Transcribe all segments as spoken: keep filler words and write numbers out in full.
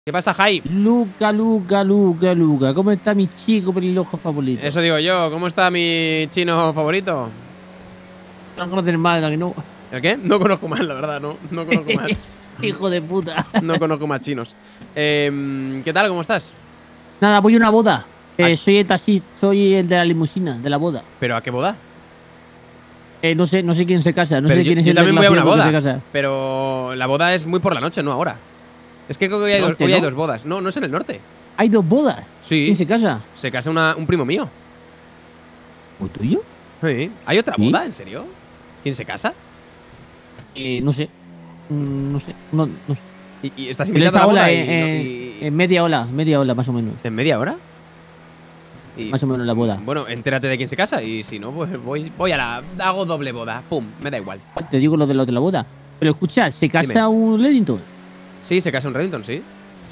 ¿Qué pasa, Jai? Luca, Luca, Luca, Luca. ¿Cómo está mi chico pelirrojo favorito? Eso digo yo. ¿Cómo está mi chino favorito? No conoces más, que no. ¿El qué? No conozco más, la verdad, no. No conozco más. Hijo de puta. No conozco más chinos. Eh, ¿Qué tal? ¿Cómo estás? Nada, voy a una boda. Eh, ¿A- soy el taxi, soy el de la limusina, de la boda. ¿Pero a qué boda? Eh, no sé, no sé quién se casa, no Pero sé yo, quién es yo el también voy a una desgraciado que boda. se casa. Pero la boda es muy por la noche, no ahora. Es que creo que hoy hay, dos, ¿Norte, hoy hay no? dos bodas. No, no es en el norte. Hay dos bodas. Sí. ¿Quién se casa? Se casa una- un primo mío. ¿O tuyo? Sí. ¿Hay otra ¿Sí? boda? ¿En serio? ¿Quién se casa? Eh, no sé. Mm, no sé. No, no sé. ¿Y, y estás Pero invitado a esa la boda? ola, y, eh, eh, y- en media ola, media ola más o menos. ¿En media hora? Y- Más o menos la boda. Bueno, entérate de quién se casa y si no, pues voy, voy a la… Hago doble boda. Pum, me da igual. Te digo lo de lo de la boda. Pero escucha, ¿se casa Dime. un Leddington? Sí, se casa en Reddington, sí.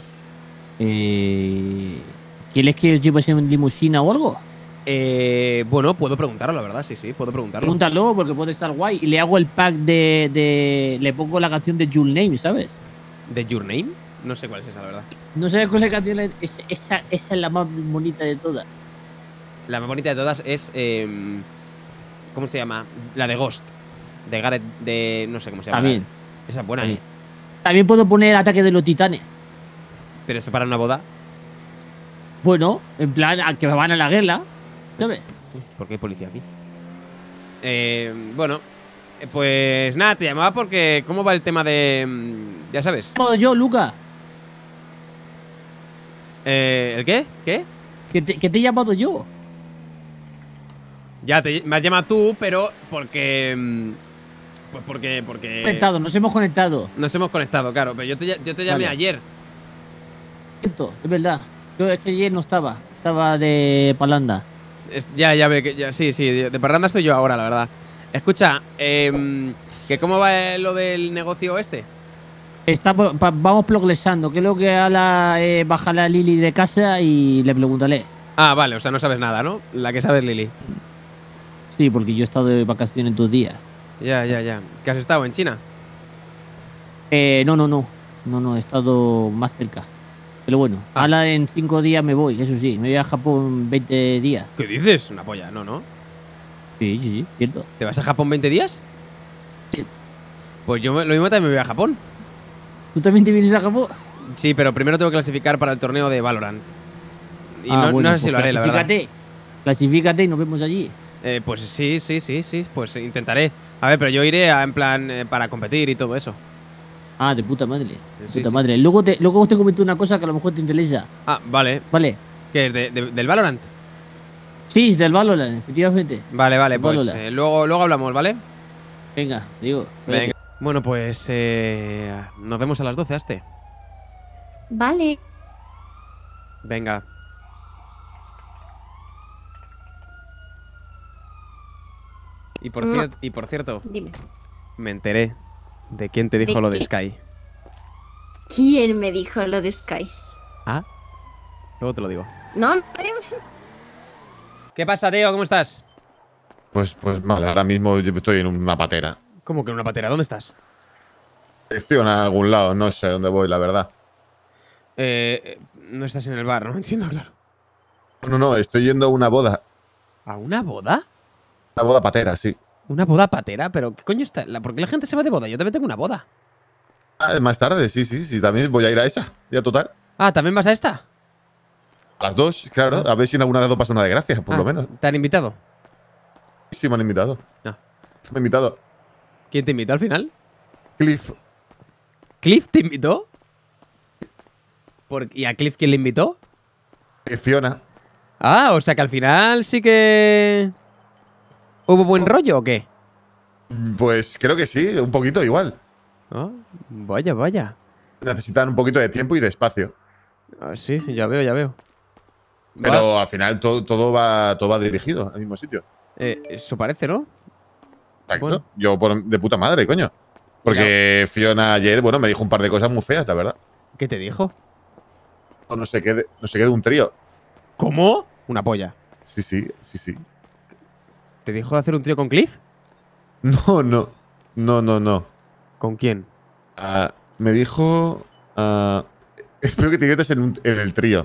Eh, ¿Quieres que os lleves en limusina o algo? Eh, bueno, puedo preguntarlo, la verdad, sí, sí, puedo preguntarlo. Pregúntalo porque puede estar guay. Y le hago el pack de, de. Le pongo la canción de Your Name, ¿sabes? ¿De Your Name? No sé cuál es esa, la verdad. No sabes cuál es la canción. Es- esa, esa es la más bonita de todas. La más bonita de todas es… eh, ¿cómo se llama? La de Ghost. De Gareth… de… no sé cómo se llama. También. Esa es buena, También. ¿eh? También puedo poner Ataque de los Titanes. Pero eso para una boda. Bueno, en plan, a que van a la guerra. ¿Sabes? ¿Por qué hay policía aquí? Eh, bueno, eh, pues nada, te llamaba porque… ¿Cómo va el tema de… mm, ya sabes? Todo yo, Luca. Eh, ¿El qué? ¿Qué? Que te, que te he llamado yo. Ya, te, me has llamado tú, pero porque… mm, pues porque… porque… Conectado, nos hemos conectado. Nos hemos conectado, claro, pero yo te, yo te llamé Vale. ayer. Cierto, es verdad. Yo es que ayer no estaba. Estaba de Palanda. Es- ya, ya ve que… ya- sí, sí, de, de parranda estoy yo ahora, la verdad. Escucha, eh, ¿que cómo va lo del negocio este? Está, pa- pa- vamos progresando. Creo que a la eh, baja la Lili de casa y le preguntaré. Ah, vale, o sea, no sabes nada, ¿no? La que sabes, Lili. Sí, porque yo he estado de vacaciones dos días. Ya, ya, ya. ¿Que has estado en China? Eh, no, no, no. No, no, he estado más cerca. Pero bueno, Ah. ahora en cinco días me voy, eso sí. Me voy a Japón veinte días. ¿Qué dices? Una polla, no, no. Sí, sí, sí, cierto. ¿Te vas a Japón veinte días? Sí. Pues yo me- lo mismo también me voy a Japón. ¿Tú también te vienes a Japón? Sí, pero primero tengo que clasificar para el torneo de Valorant. Y Ah, no, bueno, no sé si pues lo haré, la verdad. clasifícate. Clasifícate y nos vemos allí. Eh, pues sí, sí, sí, sí. Pues intentaré. A ver, pero yo iré a- en plan eh, para competir y todo eso. Ah, de puta madre. De Sí, puta sí. madre. Luego te, luego te comento una cosa que a lo mejor te interesa. Ah, vale. ¿Vale? ¿Qué es? ¿De- de- ¿Del Valorant? Sí, del Valorant, efectivamente. Vale, vale, pues Valorant. eh, luego, luego hablamos, ¿vale? Venga, digo. Venga. Bueno, pues eh, nos vemos a las doce, Aste. Vale. Venga. Y por, No. cier- y por cierto, Dime. me enteré de quién te dijo ¿De lo de qué? Sky. ¿Quién me dijo lo de Sky? Ah, luego te lo digo. No, no. ¿Qué pasa, Teo? ¿Cómo estás? Pues, pues mal, ahora mismo yo estoy en una patera. ¿Cómo que en una patera? ¿Dónde estás? Estoy en algún lado, no sé dónde voy, la verdad. Eh, eh, no estás en el bar, no entiendo, claro. No, no, estoy yendo a una boda. ¿A una boda? Una boda patera, sí. ¿Una boda patera? ¿Pero qué coño está? la- ¿Por qué la gente se va de boda? Yo también tengo una boda. Ah, más tarde, sí, sí, sí, también voy a ir a esa. Ya total. Ah, ¿también vas a esta? A las dos, claro. A ver si en alguna de las dos pasa una desgracia, por Ah, lo menos. ¿Te han invitado? Sí, me han invitado. Ah. Me han invitado. ¿Quién te invitó al final? Cliff. ¿Cliff te invitó? ¿Por- ¿Y a Cliff quién le invitó? y Fiona. Ah, o sea que al final sí que… ¿Hubo buen rollo o qué? Pues creo que sí, un poquito igual. Ah, vaya, vaya. Necesitan un poquito de tiempo y de espacio. Ah, sí, ya veo, ya veo. Pero Va, al final todo, todo, va, todo va dirigido al mismo sitio. eh, eso parece, ¿no? Exacto. Bueno. Yo por- de puta madre, coño. Porque Fiona ayer, bueno, me dijo un par de cosas muy feas, la verdad. ¿Qué te dijo? O no sé qué de, no sé qué de un trío. ¿Cómo? Una polla. Sí, sí, sí, sí. ¿Te dijo de hacer un trío con Cliff? No, no. No, no, no. ¿Con quién? Ah, me dijo. ah, Espero que te diviertas en, un- en el trío.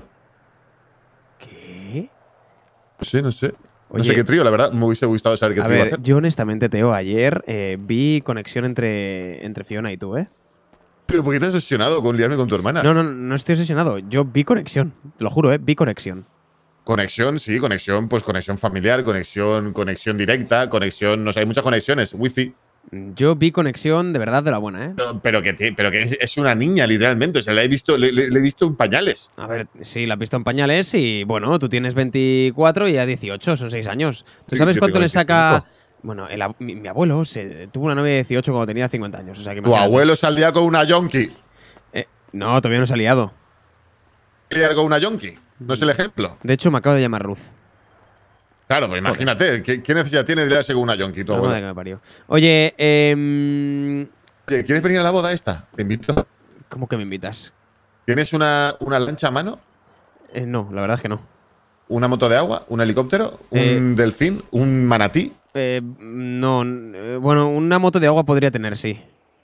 ¿Qué? No sé, no sé. No Oye. sé qué trío, la verdad. Me hubiese gustado saber qué A trío iba a ver, hacer. yo honestamente, Teo, ayer eh, vi conexión entre, entre Fiona y tú, ¿eh? Pero ¿por qué te has obsesionado con liarme con tu hermana? No, no, no estoy obsesionado. Yo vi conexión. Te lo juro, ¿eh? Vi conexión. Conexión, sí, conexión, pues conexión familiar, conexión, conexión directa, conexión, no sé, hay muchas conexiones, wifi. Yo vi conexión de verdad de la buena, ¿eh? Pero, pero que, te- pero que es, es una niña, literalmente. O sea, la he visto, le, le- le he visto en pañales. A ver, sí, la has visto en pañales y, bueno, tú tienes veinticuatro y a dieciocho, son seis años. ¿Tú Sí, sabes yo cuánto tengo le saca...? veinticinco. Bueno, el ab- mi, mi abuelo se, tuvo una novia de dieciocho cuando tenía cincuenta años, o sea que Tu imagínate. abuelo salía con una yonki. Eh, no, todavía no se ha liado. ¿Liar con una yonki? ¿No es el ejemplo? De hecho, me acaba de llamar Ruth. Claro, pues imagínate, ¿qué, qué necesidad tiene de liarse con una yonki, tu La madre abuelo? que me parió. Oye, eh, Oye, ¿quieres venir a la boda esta? Te invito. ¿cómo que me invitas? ¿Tienes una, una lancha a mano? Eh, no, la verdad es que no. ¿Una moto de agua? ¿Un helicóptero? ¿Un Eh, delfín? ¿Un manatí? Eh, no, eh, bueno, una moto de agua podría tener, sí.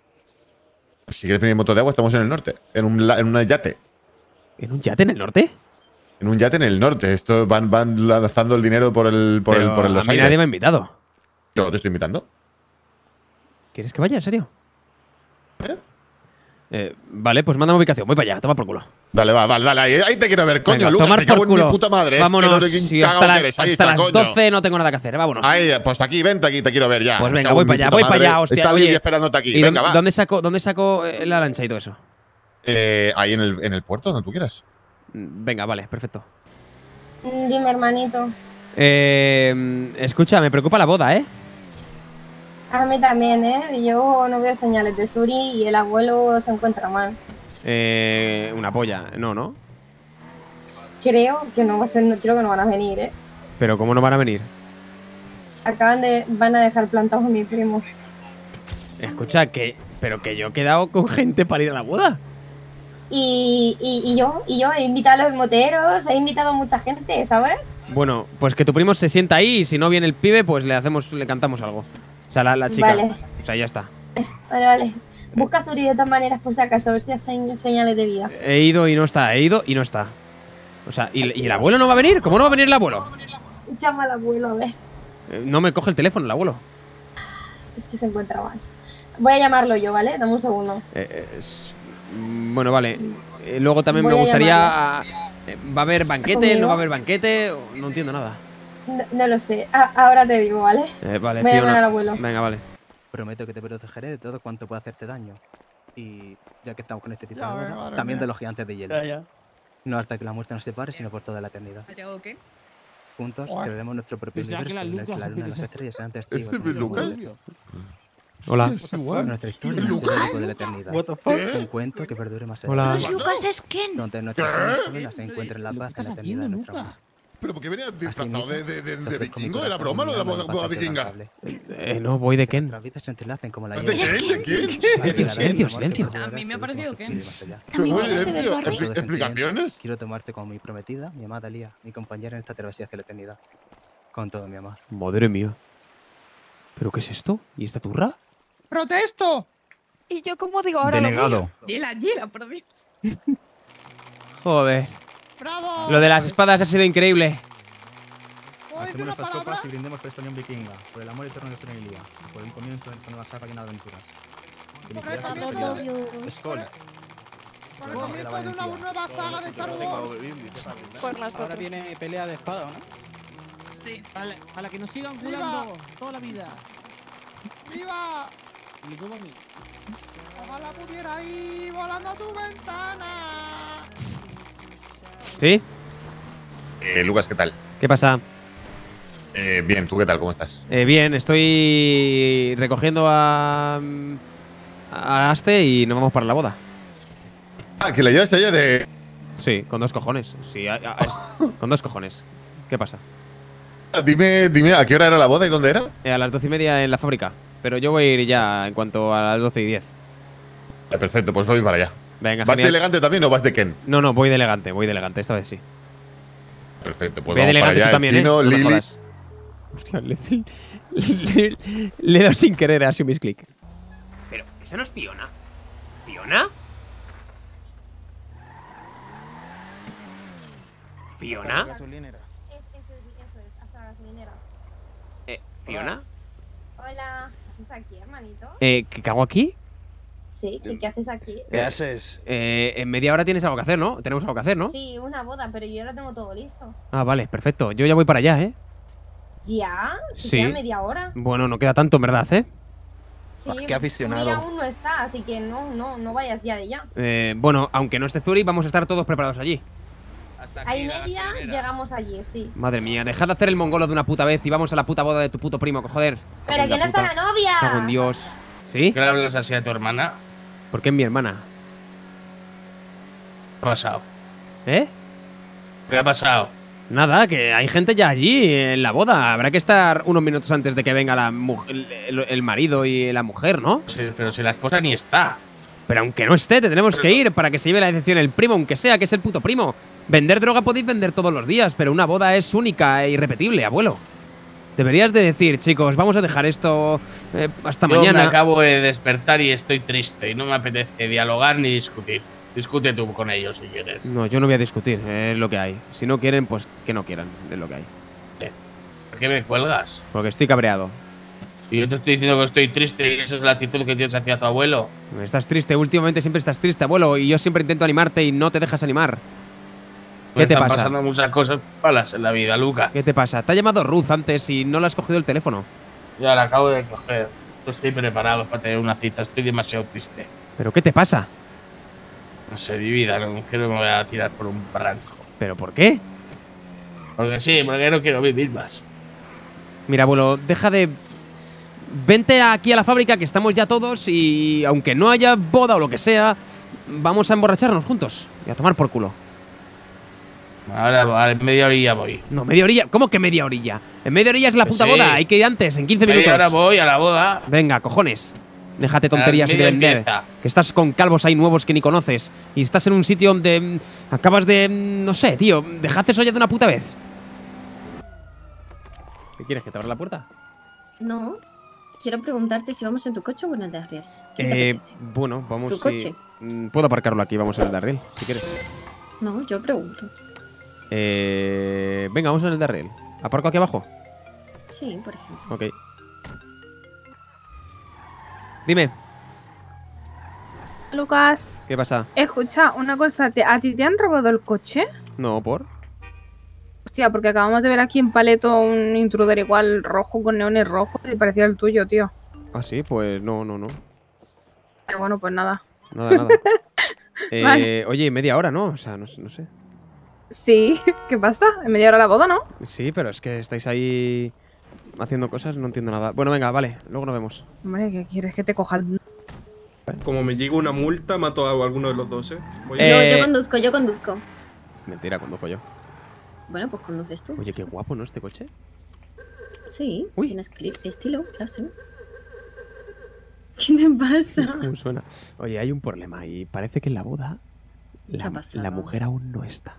Si quieres venir en moto de agua, estamos en el norte. En un, la- en un yate. ¿En un yate en el norte? En un yate en el norte. Esto van, van lanzando el dinero por el, por el, Pero por el- a los mí aires. nadie me ha invitado. Yo te estoy invitando. ¿Quieres que vaya, en serio? ¿Eh? Eh, vale, pues mándame ubicación. Voy para allá, toma por culo. Dale, va, vale, dale. Ahí, ahí te quiero ver, coño, Venga, Lucas. tomar Me cago por en mi culo. puta madre. es que Vámonos. no sé quién Sí, cagao hasta, que las- eres. Ahí hasta está, las coño. doce no tengo nada que hacer. Vámonos. Ahí, pues aquí, vente aquí, te quiero ver ya. Pues Me venga, cago voy en para mi allá, puta voy para madre. allá, hostia. Está Oye, Lili esperándote aquí. ¿Y Venga, dónde, va. dónde saco, dónde saco eh, la lancha y todo eso? Eh, ahí en el, en el puerto, donde tú quieras. Mm, Venga, vale, perfecto. Mm, Dime, hermanito. Eh, escucha, me preocupa la boda, ¿eh? A mí también, ¿eh? Yo no veo señales de Zuri y el abuelo se encuentra mal. Eh, una polla. No, ¿no? Creo que no va a ser, no creo que no van a venir, ¿eh? Pero ¿cómo no van a venir? Acaban de, van a dejar plantados a mi primo. Escucha, que... Pero que yo he quedado con gente para ir a la boda. Y, y, y yo, y yo he invitado a los moteros, he invitado a mucha gente, ¿sabes? Bueno, pues que tu primo se sienta ahí y si no viene el pibe, pues le hacemos, le cantamos algo. O sea, la, la chica. Vale. O sea, ya está. Vale, vale. Busca a Zuri de todas maneras por si acaso, a ver si hay señales de vida. He ido y no está, he ido y no está. O sea, ¿y, y el abuelo no va a venir? ¿Cómo no va a venir el abuelo? Llama al abuelo, a ver. Eh, no me coge el teléfono el abuelo. Es que se encuentra mal. Voy a llamarlo yo, ¿vale? Dame un segundo. Eh, eh, es- mm, bueno, vale. Eh, luego también Voy me a gustaría... eh, ¿Va a haber banquete? ¿Conmigo? ¿No va a haber banquete? No entiendo nada. No, no lo sé. Ah, ahora te digo, ¿vale? Eh, vale, Voy a Fiona. llamar al abuelo. Venga, vale. Prometo que te protegeré de todo cuanto pueda hacerte daño. Y ya que estamos con este tipo Ya, de venga, boda, madre también mía. de los gigantes de hielo. No hasta que la muerte nos separe, sino por toda la eternidad. qué? Juntos Guay. crearemos nuestro propio Pensaba que universo era en el que Lucas, la luna y que las era- estrellas serán testigos ¿Este de es nuestro Lucas? mundo. Hola. Es igual. Nuestra historia será el eco de la eternidad. What the fuck? Un cuento que perdure más allá. Hola. Pues Lucas es Ken. Donde nuestras ¿Qué? almas solas se encuentren la Lo que paz en estás la eternidad de haciendo, nuestro Lucas. amor. ¿Pero por qué venía disfrazado Asimismo, de, de, de, te de ofrezco mi vikingo? corazón ¿Era broma lo de la boda, como boda una vikinga? paz Eh, no, voy de Ken. Nuestras vidas se entrelacen como la ¿De hiel. quién? ¿De quién? Silencio, silencio, silencio. A mí me ha parecido que- También Oye, vienes de Lencio, Belbarri. ¿expli- ¿explicaciones? Quiero tomarte como mi prometida, mi amada Lía, mi compañera en esta travesía hacia la eternidad. Con todo mi amor. Madre mía. ¿Pero qué es esto? ¿Y esta turra? ¡Protesto! ¿Y yo cómo digo ahora? Denegado. Hiela, hiela, por Dios. Joder. ¡Bravo! Lo de las espadas ha sido increíble. ¿Puedo decir Hacemos una nuestras palabra? copas y brindemos por esta unión vikinga, por el amor eterno de Soren y Lía, por el comienzo de esta nueva saga llena de aventuras. Felicidades y Por felicidades. Skol. Por el comienzo de una nueva saga de Star Wars. Por nosotros. Ahora viene pelea de espada, ¿no? Sí. Para, para que nos sigan ¡Viva! jugando toda la vida. ¡Viva! Y como a mí. Ojalá pudiera ir volando a tu ventana. ¿Sí? Eh, Lucas, ¿qué tal? ¿Qué pasa? Eh, bien, ¿tú qué tal? ¿Cómo estás? Eh, bien, estoy recogiendo a. a Aste y nos vamos para la boda. Ah, que la llevas a ella de… Sí, con dos cojones. Sí, a- a- es- con dos cojones. ¿Qué pasa? Dime, dime, ¿a qué hora era la boda y dónde era? Eh, a las doce y media en la fábrica. Pero yo voy a ir ya en cuanto a las doce y diez. Eh, perfecto, pues voy para allá. Venga, ¿Vas de genial. elegante también o vas de Ken? No, no, voy de elegante, voy de elegante, esta vez sí. Perfecto, pues Ve de vamos para elegante allá. tú también, El Chino, ¿eh? No me Lili. jodas. Hostia, le, le, le he dado sin querer a su misclick. Pero, ¿esa no es Fiona? ¿Fiona? ¿Fiona? Es, eso, es, eso es, hasta la gasolinera. Eh, ¿Fiona? Hola, ¿qué haces aquí, hermanito? Eh, ¿qué hago aquí? Sí, ¿qué, qué haces aquí? ¿Qué haces? Eh, en media hora tienes algo que hacer, ¿no? Tenemos algo que hacer, ¿no? Sí, una boda, pero yo ya lo tengo todo listo. Ah, vale, perfecto. Yo ya voy para allá, ¿eh? ¿Ya? ¿Se Sí. queda media hora? Bueno, no queda tanto, en verdad, ¿eh? Sí, Qué aficionado. Zuri aún no está, así que no, no, no vayas ya de ya. Eh, bueno, aunque no esté Zuri, vamos a estar todos preparados allí. A y media llegamos allí, sí. Madre mía, dejad de hacer el mongolo de una puta vez y vamos a la puta boda de tu puto primo, joder. ¡Pero que no está la novia! Cago en Dios. ¿Sí? ¿Qué le hablas así a tu hermana? ¿Por qué es mi hermana? ¿Qué ha pasado? ¿Eh? ¿Qué ha pasado? Nada, que hay gente ya allí en la boda. Habrá que estar unos minutos antes de que venga la mujer, el, el marido y la mujer, ¿no? Sí, pero si la esposa ni está. Pero aunque no esté, tendremos que ir para que se lleve la decepción el primo, aunque sea que es el puto primo. Vender droga podéis vender todos los días, pero una boda es única e irrepetible, abuelo. Deberías de decir, chicos, vamos a dejar esto eh, hasta Yo mañana. me acabo de despertar y estoy triste y no me apetece dialogar ni discutir. Discute tú con ellos si quieres. No, yo no voy a discutir, es lo que hay. Si no quieren, pues que no quieran, es lo que hay. ¿Por qué me cuelgas? Porque estoy cabreado. Y yo te estoy diciendo que estoy triste y esa es la actitud que tienes hacia tu abuelo. Estás triste, últimamente siempre estás triste, abuelo, y yo siempre intento animarte y no te dejas animar. ¿Qué te Están pasa? pasando muchas cosas malas en la vida, Luca. ¿Qué te pasa? Te ha llamado Ruth antes y no le has cogido el teléfono. Ya la acabo de coger. No estoy preparado para tener una cita, estoy demasiado triste. ¿Pero qué te pasa? No sé, mi vida, no quiero que me voy a tirar por un barranco. ¿Pero por qué? Porque sí, porque no quiero vivir más. Mira, abuelo, deja de… Vente aquí a la fábrica que estamos ya todos y aunque no haya boda o lo que sea, vamos a emborracharnos juntos y a tomar por culo. Ahora, ahora en media orilla voy. No, media orilla. ¿Cómo que media orilla? En media orilla es la Pues puta sí. boda, hay que ir antes, en quince minutos. Media hora voy a la boda. Venga, cojones. Déjate tonterías y de media vender. empieza. Que estás con calvos ahí nuevos que ni conoces. Y estás en un sitio donde mm, acabas de… mm, no sé, tío. Dejad eso ya de una puta vez. ¿Qué quieres? ¿Que te abra la puerta? No. Quiero preguntarte si vamos en tu coche o en el de Arriel. ¿Qué te Eh, apetece? bueno, vamos… ¿Tu si- coche? Mm, Puedo aparcarlo aquí, vamos en el de Arriel, si quieres. No, yo pregunto. Eh, venga, vamos en el de Arriel. ¿Aparco aquí abajo? Sí, por ejemplo. Ok. Dime, Lucas, ¿qué pasa? escucha, una cosa, ¿te- ¿a ti te han robado el coche? No, ¿por? Hostia, porque acabamos de ver aquí en Paleto un intruder igual rojo con neones rojos y parecía el tuyo, tío. Ah, sí, pues no, no, no. Eh, bueno, pues nada. Nada, nada. eh, Vale. Oye, media hora, ¿no? O sea, no, no sé. Sí, ¿qué pasa? En media hora la boda, ¿no? Sí, pero es que estáis ahí haciendo cosas, no entiendo nada. Bueno, venga, vale, luego nos vemos. Hombre, ¿qué quieres que te coja el... Como me llegue una multa, mato a alguno de los dos, ¿eh? Voy Yo, Eh, yo conduzco, yo conduzco. Mentira, conduzco yo. Bueno, pues conduces tú. Oye, qué guapo, ¿no? Este coche. Sí, Uy. tienes clip estilo, clase. ¿Qué te pasa? ¿Cómo suena? Oye, hay un problema y parece que en la boda ¿Qué la, ha pasado? la mujer aún no está.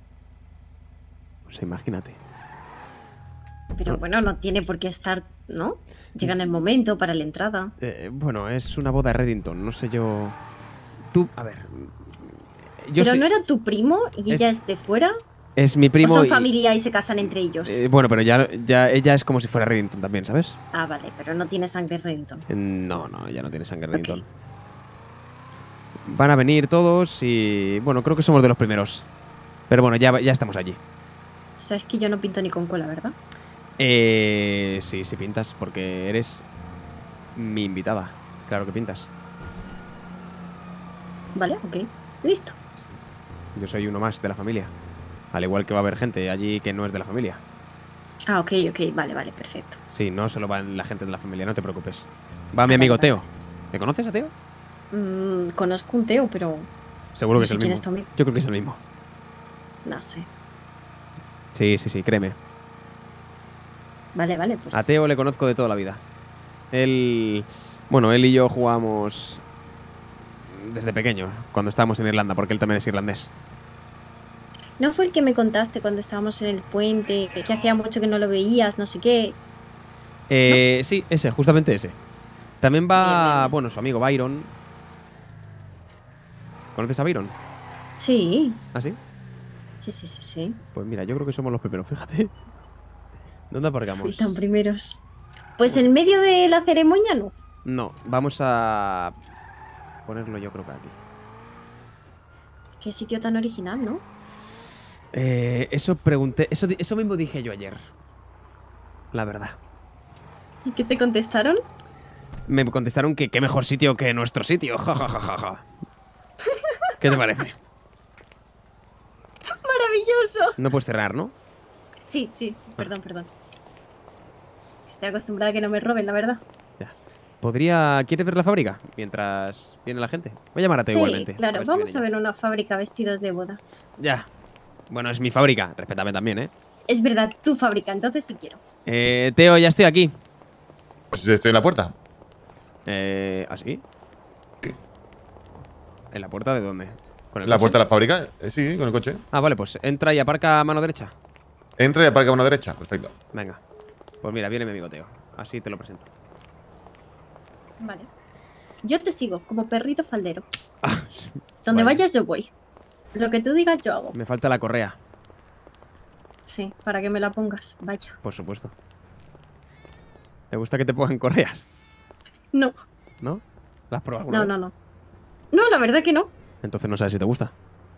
O sea, imagínate. Pero bueno, no tiene por qué estar, ¿no? Llega en el momento para la entrada. Eh, bueno, es una boda de Reddington, no sé yo… Tú, a ver… Yo Pero sé- no era tu primo y ella es de fuera. Es mi primo ¿O son y- familia y se casan entre ellos? Eh, bueno, pero ya, ya ella es como si fuera Reddington también, ¿sabes? Ah, vale, pero no tiene sangre Reddington. Eh, No, no, ya no tiene sangre Reddington. Van a venir todos y… Bueno, creo que somos de los primeros. Pero bueno, ya, ya estamos allí. Sabes que yo no pinto ni con cola, ¿verdad? Eh, sí, sí pintas, porque eres mi invitada. Claro que pintas. Vale, ok. Listo. Yo soy uno más de la familia. Al igual que va a haber gente allí que no es de la familia. Ah, ok, ok, vale, vale, perfecto. Sí, no solo va la gente de la familia, no te preocupes. Va mi amigo Teo. ¿Me conoces a Teo? Mm, conozco un Teo, pero Seguro No que es sé el quién mismo. es tu amigo. Yo creo que es el mismo. no sé. Sí, sí, sí, créeme. Vale, vale, pues. A Teo le conozco de toda la vida. Él… Bueno, él y yo jugamos desde pequeño, cuando estábamos en Irlanda, porque él también es irlandés. ¿No fue el que me contaste cuando estábamos en el puente? Que hacía mucho que no lo veías, no sé qué. Eh, Sí, ese, justamente ese. También va, bueno, su amigo Byron. ¿Conoces a Byron? Sí. ¿Ah, sí? Sí, sí, sí, sí. Pues mira, yo creo que somos los primeros, fíjate. ¿Dónde aparcamos? Están primeros. Pues en medio de la ceremonia no. No, vamos a ponerlo yo creo que aquí. Qué sitio tan original, ¿no? Eh, eso pregunté, eso, eso mismo dije yo ayer. La verdad. ¿Y qué te contestaron? Me contestaron que qué mejor sitio que nuestro sitio. Ja, ja, ja, ja, ja. ¿Qué te parece? ¡Maravilloso! No puedes cerrar, ¿no? Sí, sí, perdón, perdón. Estoy acostumbrada a que no me roben, la verdad. Ya. ¿Podría... ¿Quieres ver la fábrica? Mientras viene la gente. Voy a llamar a Teo Sí, igualmente. claro, ver si vamos viene a ver una fábrica vestidos de boda. Ya. Ya. Bueno, es mi fábrica. Respétame también, ¿eh? Es verdad, tu fábrica, entonces sí quiero. Eh, Teo, ya estoy aquí. Pues estoy en la puerta. Eh, ¿así? Sí. ¿En la puerta de dónde? ¿Con el ¿La coche? puerta de la fábrica? Eh, sí, con el coche. Ah, vale, pues entra y aparca a mano derecha. Entra y aparca a mano derecha. Perfecto. Venga. Pues mira, viene mi amigo Teo. Así te lo presento. Vale. Yo te sigo, como perrito faldero. Ah, Donde vale. vayas yo voy. Lo que tú digas yo hago. Me falta la correa, Sí, para que me la pongas. Vaya. por supuesto. ¿Te gusta que te pongan correas? No, ¿No? ¿La has probado alguna no, vez? no, no. No, la verdad que no. Entonces no sabes si te gusta.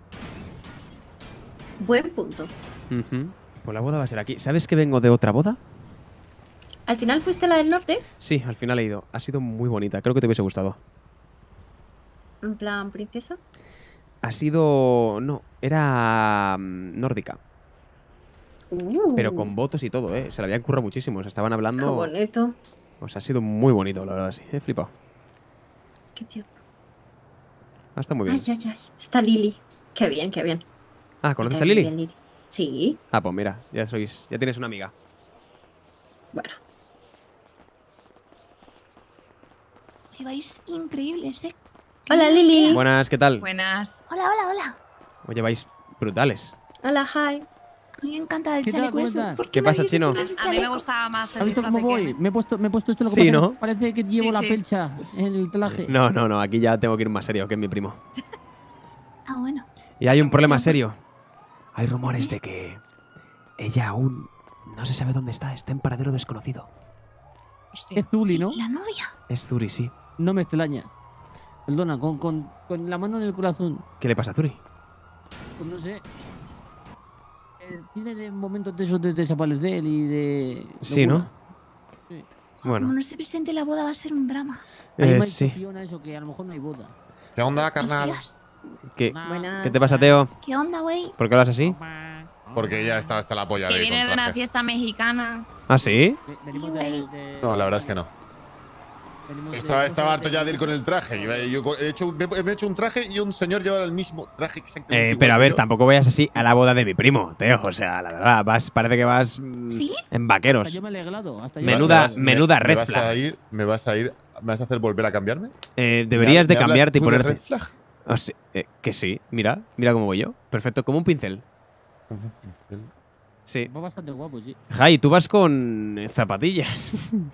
Buen punto. Ujú. Pues la boda va a ser aquí. ¿Sabes que vengo de otra boda? ¿Al final fuiste la del norte? Sí, al final he ido. Ha sido muy bonita. Creo que te hubiese gustado. En plan, princesa. Ha sido... No, era mm, nórdica. Uh, Pero con votos y todo, ¿eh? Se la habían currado muchísimo. Se estaban Qué hablando... bonito. O sea, ha sido muy bonito, la verdad, sí. He flipado. Qué tío. Ha estado muy bien. Ay, ay, ay. Está Lili. Qué bien, qué bien. Ah, ¿conoces Qué a Lili? bien, Lili. Sí, Ah, pues mira, ya sois... Ya tienes una amiga. bueno. Lleváis increíbles, ¿eh? Hola, Lili. Buenas, ¿qué tal? Buenas. Hola, hola, hola. Oye, vais brutales. Hola, hi. Me encanta el ¿Qué tal? chaleco ¿Cómo ese. estás? ¿Por ¿Qué me pasa, habéis chino? hecho ese A mí me chaleco? gustaba más ¿Has el visto disfraz cómo de voy? Ken. Me he puesto, me he puesto esto lo que Sí, pasa, ¿no? parece que llevo Sí, la sí. pelcha en el pelaje. No, no, no, aquí ya tengo que ir más serio, que es mi primo. Ah, bueno. Y hay un problema serio. Hay rumores de que ella aún no se sabe dónde está, está en paradero desconocido. Es Zuli, ¿no? La novia. Es Zuri, sí. No me extraña. Perdona, con, con, con la mano en el corazón. ¿Qué le pasa a Zuri? Pues no sé. Eh, tiene de momentos de esos de desaparecer y de... Sí, locura. ¿no? Sí. Como Bueno, no esté presente la boda va a ser un drama. Ahí me eh, ha dicho sí. Fiona eso, que a lo mejor no hay boda. ¿Qué onda, carnal? Hostias, ¿Qué, Buenas. ¿Qué te pasa, Teo? ¿qué onda, güey? ¿Por qué hablas así? Porque ya está hasta la polla Que de viene de una contraje. fiesta mexicana. ¿Ah, sí? Ve- Venimos de... de- No, la verdad es que no. venimos de- Estaba, estaba harto ya de ir con el traje. Yo, yo he, hecho, me he hecho un traje y un señor lleva el mismo traje exactamente Eh, igual pero a que ver, yo. tampoco vayas así a la boda de mi primo, Teo. O sea, la verdad, vas, parece que vas mm, ¿Sí? en Hasta vaqueros. yo me he alegrado. Hasta yo Me- Menuda- me vas- me- menuda me red vas flag. A ir, ¿Me vas a ir? ¿Me vas a hacer volver a cambiarme? Eh, deberías ¿Me de hablas cambiarte y tú de ponerte. red flag? Oh, sí, eh, que sí, mira, mira cómo voy yo. Perfecto, como un pincel. Sí. Va bastante guapo, sí. Jai, tú vas con eh, zapatillas.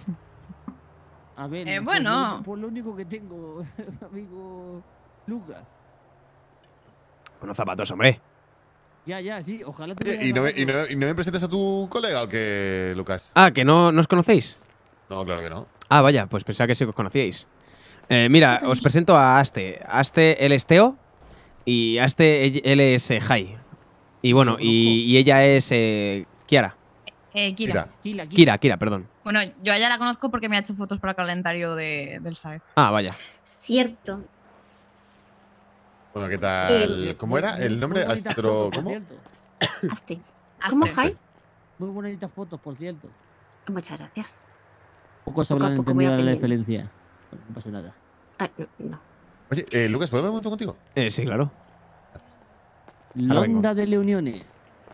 A ver, Eh, por bueno. lo- Por lo único que tengo, amigo Lucas. Unos zapatos, hombre. Ya, ya, sí. Ojalá Oye, tuviera ¿y no, me, zapatos. y, no, ¿y no me presentas a tu colega o qué, Lucas? Ah, ¿que no, no os conocéis? No, claro que no. Ah, vaya, pues pensaba que sí que os conocíais. Eh, mira, os presento a Aste. Aste, él es Teo. Y Aste, ell- él es eh, Jai. Y bueno, y, y ella es eh, Kiara. Eh, Kira. Kila, Kila. Kira, Kira, perdón. Bueno, yo a ella la conozco porque me ha hecho fotos para el calendario de, del S A E. Ah, vaya. Cierto. Bueno, ¿qué tal? Eh, ¿Cómo era? Muy- El muy nombre bonitas Astro. fotos, por ¿Cómo? cierto. Aste. ¿Cómo, Aster. hi? Muy bonitas fotos, por cierto. Muchas gracias. Pocos Poco a hablan poco voy entendido de la aprendiendo. excelencia. No pasa nada. Ay, no, no. Oye, eh, Lucas, ¿puedo hablar un momento contigo? Eh, sí, claro. Ahora vengo. Londa de Leuniones.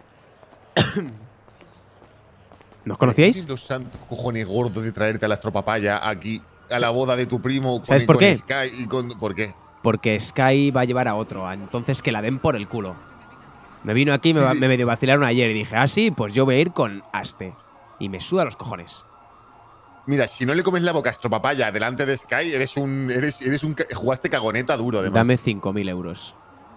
¿Nos conocíais? Los santos cojones gordos de traerte a la estropapaya aquí a la boda de tu primo. Con, ¿Sabes por con qué? Sky y con, ¿Por qué? Porque Sky va a llevar a otro, entonces que la den por el culo. Me vino aquí, me, va- me medio vacilaron ayer y dije, ah, sí, pues yo voy a ir con Aste. Y me suda los cojones. Mira, si no le comes la boca a estropapaya delante de Sky, eres un. Eres, eres un. ca- Jugaste cagoneta duro, además. Dame cinco mil euros.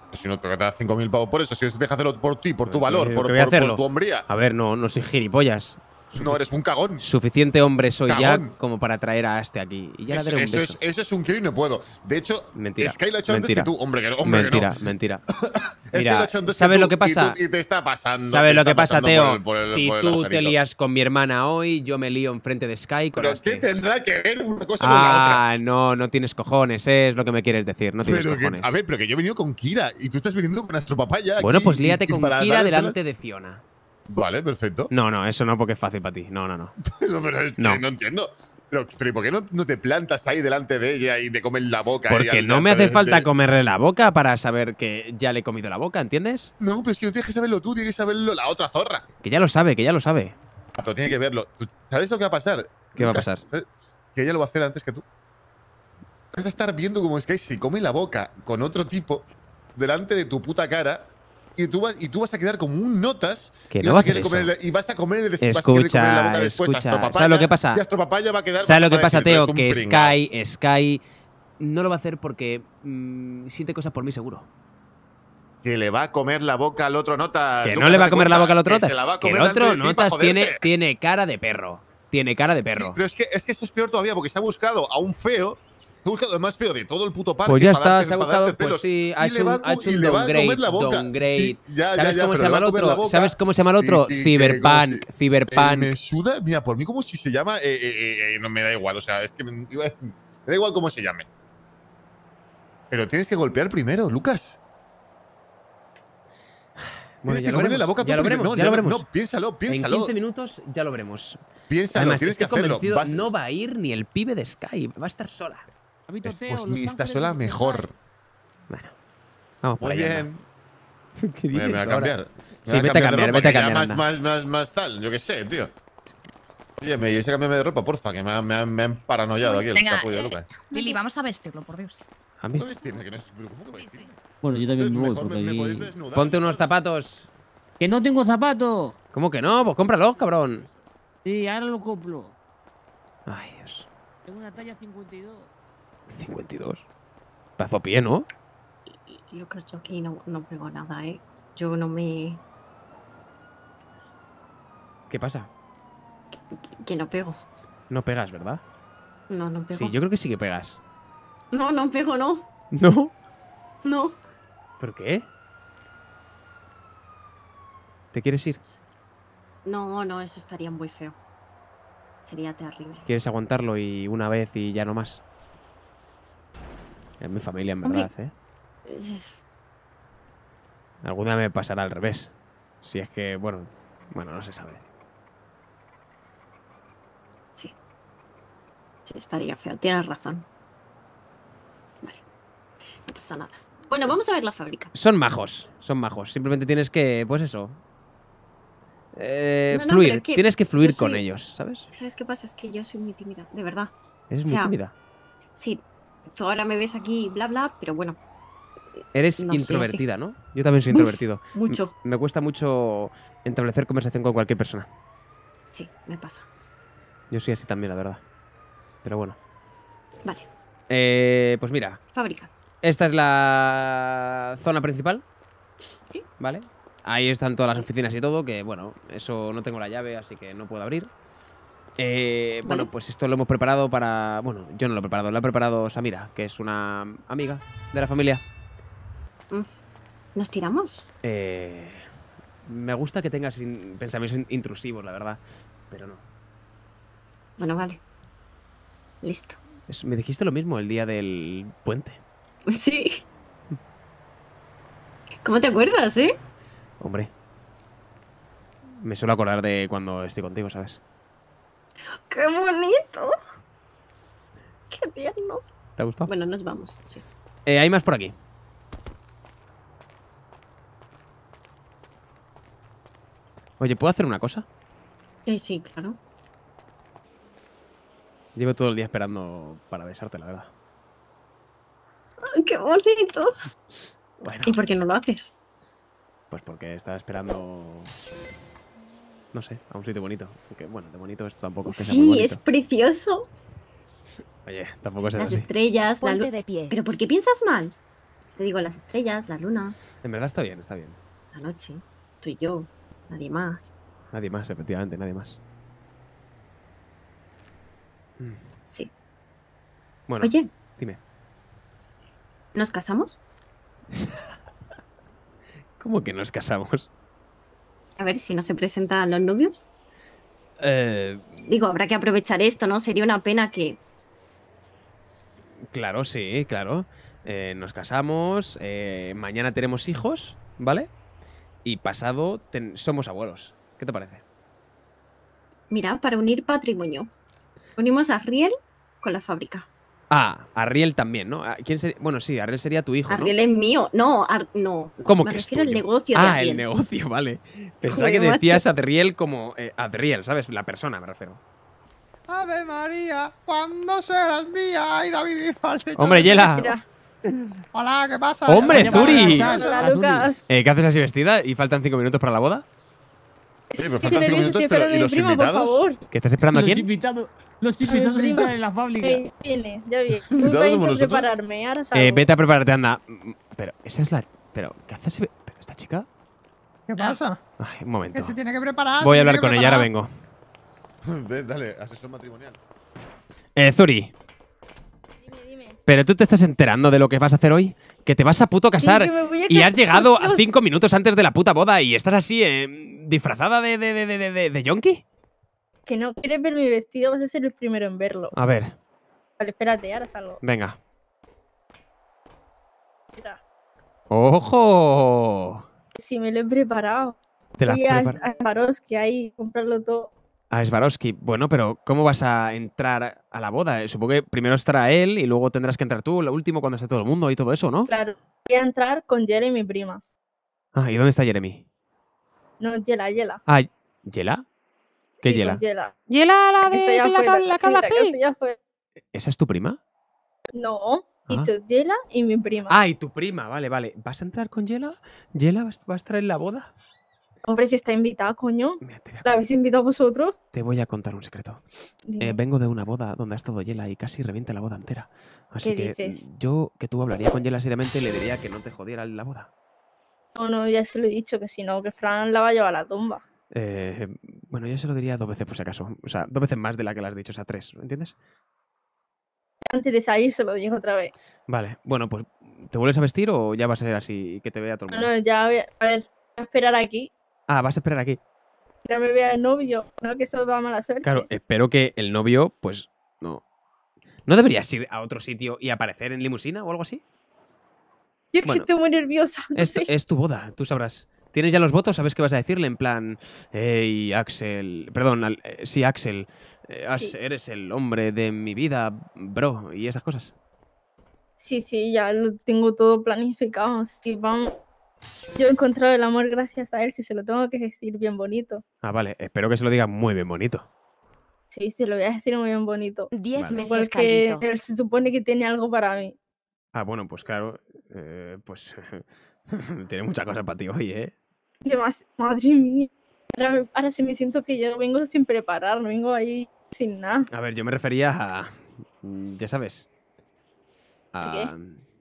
Si no, te das cinco mil pavos por eso. Si dejas de hacerlo por ti, por tu Pero valor, que por, voy a por- por hacerlo. tu hombría. A ver, no, no soy gilipollas. No, eres un cagón. Suficiente hombre soy Cagón. ya como para traer a este aquí. Y ya le Eso, daré un eso beso. es, eso es un quiero y no puedo. De hecho, Mentira. Sky lo ha hecho mentira. antes que tú. Hombre, que no. Hombre, mentira, que no. mentira. Sky lo Mira, ha hecho antes ¿sabes tú lo que y pasa? tú- Y, te está pasando. ¿Sabes te lo está que pasa, pasando Teo? por el- por el- si por el tú te agujerito. lías con mi hermana hoy, yo me lío enfrente de Sky con ¿Pero este. qué tendrá que ver una cosa con la otra? Ah, no, no tienes cojones, ¿eh? es lo que me quieres decir. No tienes Pero que- cojones. a ver, pero que yo he venido con Kira y tú estás viniendo con nuestro papá ya. Bueno, aquí pues y- líate y con para Kira darle delante celos. de Fiona. Vale, perfecto. No, no, eso no porque es fácil para ti. No, no, no. Pero, pero es que No. no, entiendo. Pero, pero ¿y por qué no, no te plantas ahí delante de ella y te comes la boca? Porque ahí no me delante hace de- falta de- comerle la boca para saber que ya le he comido la boca, ¿entiendes? No, pero es que no tienes que saberlo tú, tienes que saberlo la otra zorra. Que ya lo sabe, que ya lo sabe. Pero tiene que verlo. ¿Tú ¿Sabes lo que va a pasar? ¿Qué va a Lucas? pasar? ¿Sabes? Que ella lo va a hacer antes que tú. Vas a estar viendo como Sky se come la boca con otro tipo delante de tu puta cara y tú vas, y tú vas a quedar como un notas Que y no vas va a querer hacer comerle- eso. y vas a comer vas a querer comerle la boca Escucha, después a escucha. Astropapaya, ¿Sabes lo que pasa? Y Astropapaya va a quedar ¿Sabes lo que va a pasa, decir, Teo? "Eres un Que pringao". Sky, Sky no lo va a hacer porque mm, siente cosas por mí seguro. Que le va a comer la boca al otro notas. Que no Lucas, le va a date comer la cuenta, boca al otro que notas. se la va a Que el comer otro delante de ti pa' notas tiene, joderte. tiene cara de perro. Tiene cara de perro. Sí, pero es que, es que eso es peor todavía, porque se ha buscado a un feo. Se ha buscado el más feo de todo el puto parque. Pues ya para está, darte- se ha para buscado, darte pues celos. sí, ha Y le hecho va un, a ha co- hecho y un le va a downgrade. comer la boca. downgrade. Sí, ya, ¿Sabes ya, ya, cómo se pero le llama va el a comer la otro? boca. ¿Sabes cómo se llama el otro? Sí, sí, que Cyberpunk. como si- Cyberpunk. Eh, me suda, mira, por mí como si se llama. eh, eh, eh, eh, no me da igual, o sea, es que me, me da igual cómo se llame. Pero tienes que golpear primero, Lucas. Bueno, Tienes ya que lo comerle veremos, la boca ya tú lo primero. veremos, No, ya lo veremos. No, piénsalo, piénsalo. En quince minutos ya lo veremos. Piénsalo, Además, tienes estoy que hacerlo. convencido, Vas- no va a ir ni el pibe de Sky. Va a estar sola. Habito Es- Teo, pues Los mi, está Ángeles sola de mejor. Vamos por Muy allá. bien. ¿Qué Me, dices me va a ahora? cambiar. Me Sí, va vete a de cambiar, ropa, vete a que ya cambiar, Más, anda. más, más, más tal, yo qué sé, tío. Oye, me dice cambiarme de ropa, porfa, que me, ha- me, ha- me han paranoiado aquí el Venga, capullo de eh, Lucas. Lili, vamos a vestirlo, por Dios. ¿Han visto? ¿No vestirme? Que no es- pero ¿cómo que vestirme? Bueno, yo también me voy Mejor porque me, me podéis aquí… desnudar. Ponte unos zapatos. ¡Que no tengo zapatos! ¿Cómo que no? Pues cómpralos, cabrón. Sí, ahora lo compro. Ay, Dios. Tengo una talla cincuenta y dos. cincuenta y dos. Pazo pie, ¿no? Lucas, yo aquí no, no pego nada, ¿eh? Yo no me… ¿Qué pasa? que no pego. No pegas, ¿verdad? No, no pego. Sí, yo creo que sí que pegas. No, no pego, no. ¿No? No. ¿Por qué? ¿Te quieres ir? No, no, eso estaría muy feo. Sería terrible. ¿Quieres aguantarlo y una vez y ya no más? Es mi familia, en Hombre. verdad, ¿eh? Alguna me pasará al revés. Si es que, bueno, bueno, no se sabe. Sí. Sí, estaría feo. Tienes razón. Vale. No pasa nada. Bueno, vamos a ver la fábrica. Son majos, son majos. Simplemente tienes que, pues eso. Eh, No, no, fluir. pero es que tienes que fluir yo soy- con ellos, ¿sabes? ¿Sabes qué pasa? Es que yo soy muy tímida, de verdad. Eres O muy sea, tímida. Sí. So, ahora me ves aquí, bla, bla, pero bueno. Eres no soy introvertida, así. ¿no? Yo también soy Uf, introvertido. mucho. M- Me cuesta mucho establecer conversación con cualquier persona. Sí, me pasa. Yo soy así también, la verdad. Pero bueno. Vale. Eh, pues mira, Fábrica. esta es la zona principal. Sí. ¿Vale? Ahí están todas las oficinas y todo, que bueno, eso no tengo la llave, así que no puedo abrir. Eh, bueno, Vale. pues esto lo hemos preparado para… Bueno, yo no lo he preparado, lo ha preparado Samira, que es una amiga de la familia. Mm. ¿Nos tiramos? Eh, me gusta que tengas in- pensamientos in- intrusivos, la verdad, pero no. Bueno, vale. Listo. Es- me dijiste lo mismo el día del puente. Sí. ¿Cómo te acuerdas, eh? Hombre. Me suelo acordar de cuando estoy contigo, ¿sabes? ¡Qué bonito! ¡Qué tierno! ¿Te ha gustado? Bueno, nos vamos, sí. Eh, hay más por aquí. Oye, ¿puedo hacer una cosa? Eh, sí, claro. Llevo todo el día esperando para besarte, la verdad. ¡Ay, qué bonito! Bueno, ¿Y por qué no lo haces? pues porque estaba esperando… No sé, a un sitio bonito. Aunque, bueno, de bonito esto tampoco es que sea muy Sí, bonito. es precioso. Oye, tampoco es Las así. estrellas, la Ponte luz. de pie. ¿Pero por qué piensas mal? Te digo las estrellas, la luna, En verdad está bien, está bien. la noche, tú y yo, nadie más. Nadie más, efectivamente, nadie más. Sí. Bueno, Oye, dime. ¿nos casamos? ¿Cómo que nos casamos? A ver si no se presentan los novios. Eh, Digo, habrá que aprovechar esto, ¿no? Sería una pena que... claro, sí, claro. Eh, nos casamos, eh, mañana tenemos hijos, ¿vale? Y pasado ten- somos abuelos. ¿Qué te parece? Mira, para unir patrimonio. Unimos a Riel con la fábrica. Ah, Arriel también, ¿no? Ah, ¿Quién sería? Bueno, sí, Arriel sería tu hijo, ¿no? Arriel es mío. No, Ar- no. ¿Cómo me que es refiero al tuyo? negocio de Ah, Arriel. el negocio, vale. Pensaba que Joder, decías macho. Adriel como eh, Adriel, ¿sabes? La persona, me refiero. Ave María, cuando serás mía. Ay, David Bisbal, te Hombre, echo de Yela. menos. Hola, ¿qué pasa? ¡Hombre, ¿Qué Zuri! pasa? Hola, Lucas. Eh, ¿Qué haces así vestida? ¿Y faltan cinco minutos para la boda? Sí, pero Qué faltan cinco nervioso, minutos, estoy pero esperando ¿y a mi los primo, por invitados? favor. ¿Que estás esperando a Los quién? invitados, los A mi invitados primo. entran en la fábrica. Eh, Viene, ya viene. Voy ¿Invitados a ir somos a nosotros? prepararme, ahora salgo. Eh, vete a prepararte, anda. Mm, Pero, esa es la... Pero, ¿qué hace ese... ¿Pero esta chica? ¿Qué pasa? Ay, un momento. Que se tiene que preparar. Voy se a tiene hablar que con ella, ahora preparar. vengo. Ven, dale, asesor matrimonial. Eh, Zuri. Dime, dime. ¿Pero tú te estás enterando de lo que vas a hacer hoy? Que te vas a puto casar que me voy a y has casar, llegado a Dios. cinco minutos antes de la puta boda y estás así, eh, disfrazada de, de, de, de, de, de, de yonki. Que no quieres ver mi vestido, vas a ser el primero en verlo. A ver, Vale, espérate, ahora salgo. venga. Mira, ¡Ojo! si me lo he preparado. Te la has Voy a, prepar- a Swarovski ahí, comprarlo todo. A Swarovski. Bueno, pero ¿cómo vas a entrar a la boda? Eh, Supongo que primero estará él y luego tendrás que entrar tú, lo último cuando esté todo el mundo y todo eso, ¿no? Claro, voy a entrar con Yela y mi prima. Ah, ¿y dónde está Jeremy? No, Yela, Yela. Ah, ¿Yela? ¿Qué Sí, Yela? con Yela. ¿Yela la Que de estoy la, afuera, que- la que habla sí, la que así? estoy afuera. ¿Esa es tu prima? No, he Ah. dicho Yela y mi prima. Ah, y tu prima, vale, vale. ¿Vas a entrar con Yela? ¿Yela va a estar en la boda? Hombre, si está invitada, coño. Mira, te voy a, ¿La habéis invitado vosotros? te voy a contar un secreto. Dime. Eh, vengo de una boda donde ha estado Yela y casi revienta la boda entera. Así ¿Qué que dices? mm, yo, que tú hablaría con Yela seriamente, le diría que no te jodiera la boda. No, no, ya se lo he dicho, que si no, que Fran la va a llevar a la tumba. Eh, bueno, yo se lo diría dos veces por si acaso. O sea, dos veces más de la que le has dicho, o sea, tres, ¿entiendes? Antes de salir se lo digo otra vez. Vale, bueno, pues ¿te vuelves a vestir o ya va a ser así y que te vea todo el No, mundo? no, ya voy a, a ver, voy a esperar aquí. Ah, vas a esperar aquí. Que no me vea el novio, no que eso da mala suerte. Claro, espero que el novio, pues, no. ¿No deberías ir a otro sitio y aparecer en limusina o algo así? Yo es bueno. que estoy muy nerviosa. No Es, tu- sé. es tu boda, tú sabrás. ¿Tienes ya los votos? ¿Sabes qué vas a decirle? En plan, hey, Axel, perdón, al- eh, sí, Axel, eh, has- Sí. eres el hombre de mi vida, bro, y esas cosas. Sí, sí, ya lo tengo todo planificado. Sí, vamos. Yo he encontrado el amor gracias a él, si se lo tengo que decir bien bonito. Ah, vale, espero que se lo diga muy bien bonito. Sí, se lo voy a decir muy bien bonito. Diez Vale. meses Porque Carlito. él se supone que tiene algo para mí. Ah, bueno, pues claro, eh, pues tiene muchas cosas para ti hoy, ¿eh? Y además, madre mía. Ahora, me- ahora sí me siento que yo vengo sin preparar, no vengo ahí sin nada. A ver, yo me refería a, mm, ya sabes, ¿A qué? a...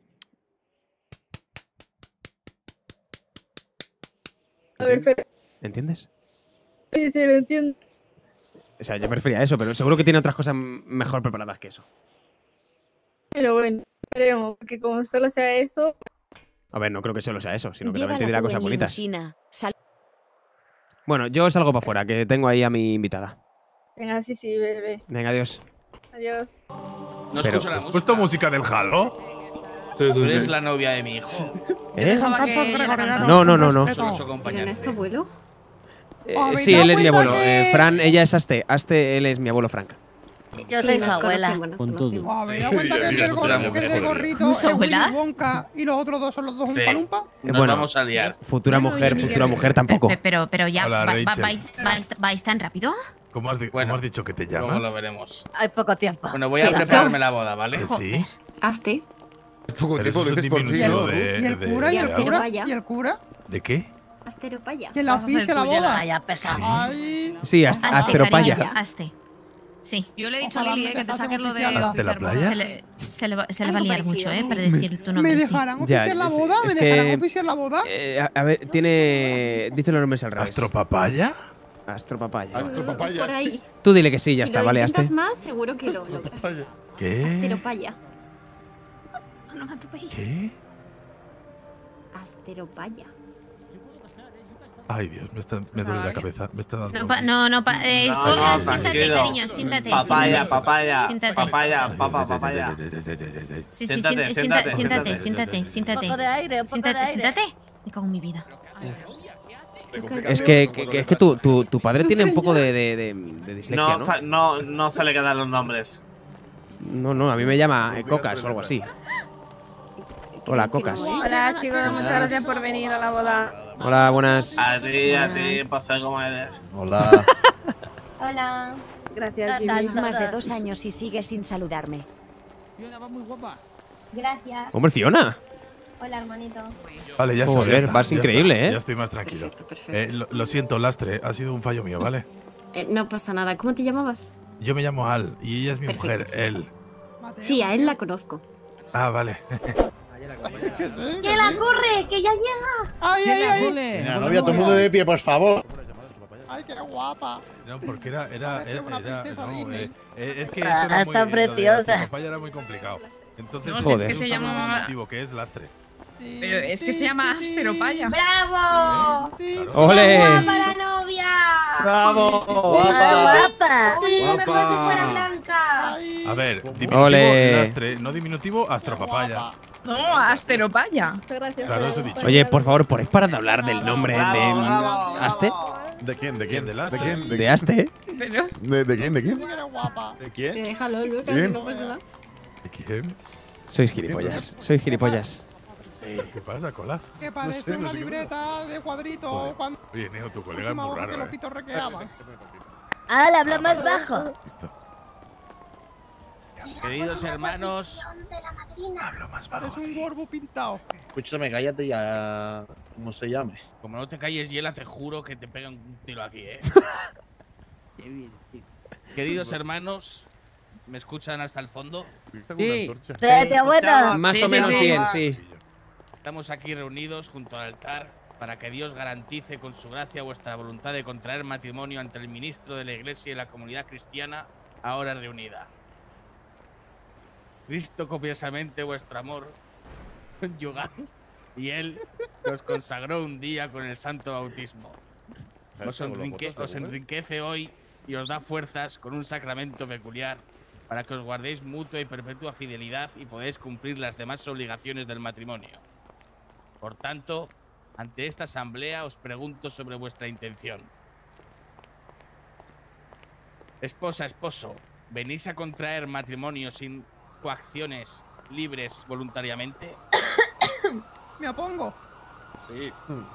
A ver, pero ¿Entiendes? sí, sí, lo entiendo. O sea, yo me refería a eso, pero seguro que tiene otras cosas m- mejor preparadas que eso. Pero bueno, esperemos, porque como solo sea eso, A ver, no creo que solo sea eso, sino que también Llévala te dirá tú cosas en bonitas. limusina. Sal- Bueno, yo salgo para afuera, que tengo ahí a mi invitada. venga, sí, sí, bebé. Venga, adiós. Adiós. No Pero- escucho la ¿Has música. puesto música del Halo? Sí, Tú sí, eres sí. la novia de mi hijo. ¿Eh? Dejaba que Cantos ella gregorianos cantase. No, no, con no, no. respeto. Solo su ¿Pero no acompañante. es tu abuelo? Eh, ¿Habéis sí, dado él es mi cuenta abuelo. que- Eh, Fran, ella es Aste. Aste, él es mi abuelo Frank. Yo Sí, soy nos su abuela. conocemos, nos Con todo. conocemos. Oh, ¿habéis Sí, dado cuenta que el mira, del escucha, gorri- que el del mujer. gorrito ¿Cómo es su abuela? Willy Wonka y los otros dos son los dos Sí. Palumpa? Eh, Nos bueno, vamos a liar. futura Bueno, mujer, y- futura mujer tampoco. Pe- Pero, pero ya, Hola, va- va- Rachel. vais, vais, vais tan rápido? ¿Cómo has, di- Bueno, cómo has dicho que te Luego llamas? lo veremos. Hay poco tiempo. Bueno, voy a Sí, prepararme la boda, ¿vale? Eh, sí. Hazte. Poco Pero tiempo, eso lo es dices un por ti, diminutivo ¿no? de- ¿Y el de- cura? ¿Y de el algo. cura? Vaya. ¿Y el cura? ¿De qué? Asteropaya. ¿Quién la Vas a ser oficia la tú, Yela. boda? Vaya pesado. Ay, Sí, ast- Hazte, asteropaya. cariño, hazte. Sí. Yo le he dicho a Ojalá Lili me eh, que te dejasen saques lo de. oficiarla. ¿De la playa? Se le, se le va, se le va a Algo liar parecido, mucho, ¿eh? sí. Para decir tu nombre. ¿Me sí. dejarán Ya, oficiar la es- boda? es ¿Me que- dejarán oficiar la boda? Eh, a, a ver, tiene. Dice los nombres al revés. ¿Astropapaya? Astropapaya. Astropapaya. Por ahí. Tú dile que sí, ya si está, lo vale, intentas hazte. más, seguro que lo logras. ¿Qué? Asteropaya. Onomatopeya. ¿Qué? Asteropaya. Ay, Dios, me, está, me duele la cabeza. Me está dando. No, pa- no, no, pa- eh, No, coge, no, siéntate, tranquilo. cariño, siéntate. Papaya, siéntate. papaya, Siéntate. papaya, papá, papaya. Sí, sí, Siéntate, siéntate, siéntate, siéntate, siéntate, siéntate. Un poco de aire, un poco Siéntate, de aire. siéntate. Me cago en mi vida. Es que, que, que- es que tu, tu, tu padre tiene un poco de, de, de, de dislexia, No, ¿no? fa- no, no se le quedan los nombres. No, no, a mí me llama eh, Cocas o algo así. Hola, Cocas. Hola chicos, muchas gracias por venir a la boda. Hola, buenas. A ti, a ti, por ser como eres. Hola. Hola. Gracias, Hay Jimmy. más de dos años y sigue sin saludarme. Fiona va muy guapa. Gracias. Hombre, Fiona. Hola, hermanito. Vale, ya está. Joder, ya está, vas ya increíble, está, ¿eh? Ya estoy más tranquilo. Perfecto, perfecto. Eh, lo, lo siento, lastre. Ha sido un fallo mío, ¿vale? Eh, no pasa nada. ¿Cómo te llamabas? Yo me llamo Al y ella es mi Perfecto. mujer, él. Sí, a él la conozco. Ah, vale. ¡Que la corre! ¡Que ya llega! ¡Ay, ay, ay! Ole, La buena novia, todo el mundo de pie, por favor. ¡Ay, qué guapa! No, porque era. era, era, Una era- princesa no, Disney. eh, eh, es que. Ah, eso era está muy, preciosa. Lo de papaya era muy complicado. Entonces, No, si es que he se usado un llama- diminutivo, que es lastre. Pero es que se llama Asteropaya. ¡Bravo! Claro. ¡Ole! ¡Guapa la novia! ¡Bravo! Guapa. ¡Uy, mejor si fuera blanca! A ver, diminutivo, Ole. lastre. No diminutivo, astropapaya. No, Asteropaya. Muchas gracias Claro, por eso he dicho. Oye, por favor, ¿podéis parar de hablar del nombre de Bravo, Aste? ¿De quién? ¿De quién? ¿De ¿De Lastre? quién? ¿De ¿De Aste? Pero. ¿De, de quién? ¿De quién? Sí que eres guapa. ¿De quién? Déjalo, Lucas, Bien. no pasa nada. ¿De quién? Sois gilipollas, sois gilipollas. ¿Qué pasa, Colas? Que parece sé, no una sé qué libreta de cuadrito Joder. cuando Oye, Neo, tu colega es última muy hora que raro, los ¿eh? pitos requeaban. Al, habla más bajo. Listo. Queridos hermanos, Hablo más Es bajo, un sí. gorbo pintado. Escúchame, cállate ya. ¿Cómo se llame? como no te calles, Yela, te juro que te pegan un tiro aquí, ¿eh? Queridos hermanos, ¿me escuchan hasta el fondo? Sí. Tráete, abuelo. Más Sí, o sí, menos sí. bien, sí. Estamos aquí reunidos junto al altar para que Dios garantice con su gracia vuestra voluntad de contraer matrimonio ante el ministro de la Iglesia y la comunidad cristiana ahora reunida. Cristo copiosamente vuestro amor conyugal y Él os consagró un día con el santo bautismo. Os, enrique- os enriquece hoy y os da fuerzas con un sacramento peculiar para que os guardéis mutua y perpetua fidelidad y podáis cumplir las demás obligaciones del matrimonio. Por tanto, ante esta asamblea os pregunto sobre vuestra intención. Esposa, esposo, ¿venís a contraer matrimonio sin coacciones, libres voluntariamente? Me opongo. Sí.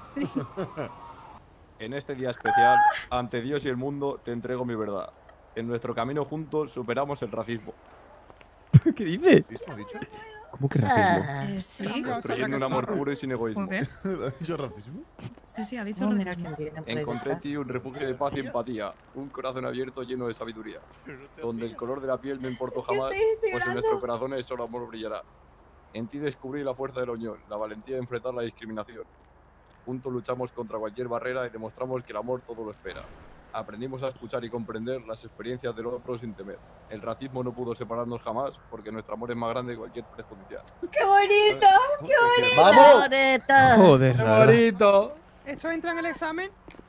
En este día especial, ante Dios y el mundo, te entrego mi verdad. En nuestro camino juntos superamos el racismo. ¿Qué dice? ¿Racismo ha dicho? ¿Cómo que racismo? Eh, sí. Construyendo un amor puro y sin egoísmo. Joder. ¿Ha dicho racismo? Sí, sí, ha dicho racismo. Encontré en ti un refugio de paz y empatía, un corazón abierto lleno de sabiduría, donde el color de la piel no importó jamás, estoy- estoy pues en llorando. nuestros corazones solo amor brillará. En ti descubrí la fuerza de la unión, la valentía de enfrentar la discriminación. Juntos luchamos contra cualquier barrera y demostramos que el amor todo lo espera. Aprendimos a escuchar y comprender las experiencias del otro sin temer. El racismo no pudo separarnos jamás, porque nuestro amor es más grande que cualquier prejudicio. ¡Qué bonito! ¡Qué bonito! ¡Vamos! Joder, la verdad. bonito! ¿Esto entra en el examen?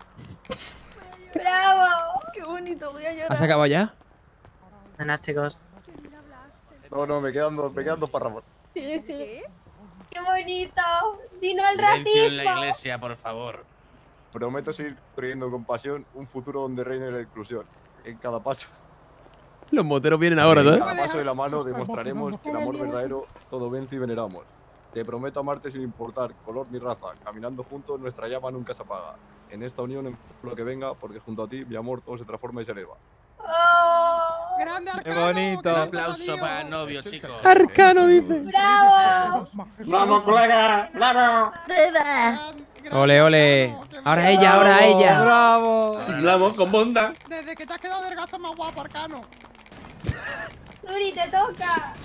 ¡Bravo! Qué bonito, voy a llorar. ¿Has acabado ya? Buenas, chicos. No, no, me quedan dos, me quedan dos párrafos. Sigue, sigue. ¡Qué bonito! ¡Dino al Silencio en la racismo! iglesia, por favor. Prometo seguir construyendo con pasión un futuro donde reine la inclusión. En cada paso, Los moteros vienen ahora, en ¿no? cada paso de la mano demostraremos que el amor verdadero todo vence y veneramos. Te prometo amarte sin importar color ni raza. Caminando juntos nuestra llama nunca se apaga. En esta unión enfrento lo que venga, porque junto a ti mi amor todo se transforma y se eleva. ¡Oh! ¡Grande ¡Qué Arcano! bonito! ¡Qué Un bonito aplauso salió! para el novio, chicos. Arcano dice. ¡Bravo! ¡Vamos, colega! ¡Bravo! ¡Viva! Ole, ole. Ahora ella, ahora ella. ¡Bravo! Hablamos con bondad. Desde que te has quedado delgado estás más guapo, Arcano. Zuri, te toca.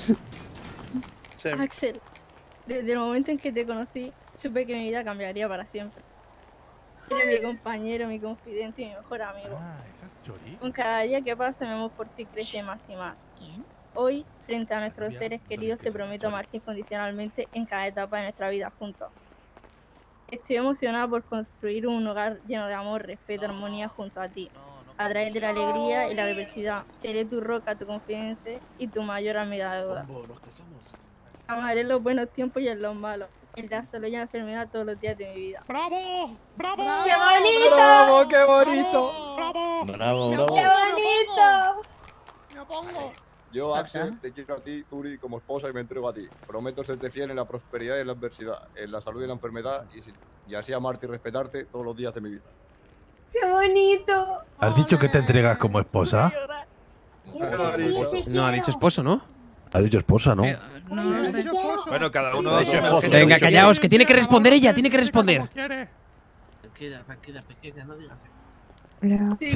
Axel, desde el momento en que te conocí, supe que mi vida cambiaría para siempre. Eres mi compañero, mi confidente y mi mejor amigo. Ah, esas chori. Con cada día que pasa, mi amor por ti crece más y más. ¿Quién? Hoy, frente a nuestros seres queridos, te prometo amarte incondicionalmente en cada etapa de nuestra vida juntos. Estoy emocionada por construir un hogar lleno de amor, respeto y armonía junto a ti. A través de la alegría y la adversidad, seré tu roca, tu confidente y tu mayor amiga de duda. Amaré en los buenos tiempos y en los malos. En la salud y en la enfermedad todos los días de mi vida. ¡Bravo! ¡Bravo! ¡Qué bonito! ¡Bravo, qué bonito! ¡Bravo! Bravo, ¡Qué bravo. bonito! ¡Me opongo! Yo, Axel, te quiero a ti, Zuri, como esposa y me entrego a ti. Prometo serte fiel en la prosperidad y en la adversidad, en la salud y en la enfermedad, y, si- y así amarte y respetarte todos los días de mi vida. ¡Qué bonito! ¿Has dicho que te entregas como esposa? No, ha dicho esposo, ¿no? Ha dicho esposa, ¿no? No sé. Bueno, cada uno Ha ha dicho dicho esposo. Venga, callaos, que tiene que responder ella, tiene que responder. Tranquila, tranquila, pequeña, no digas eso. Sí.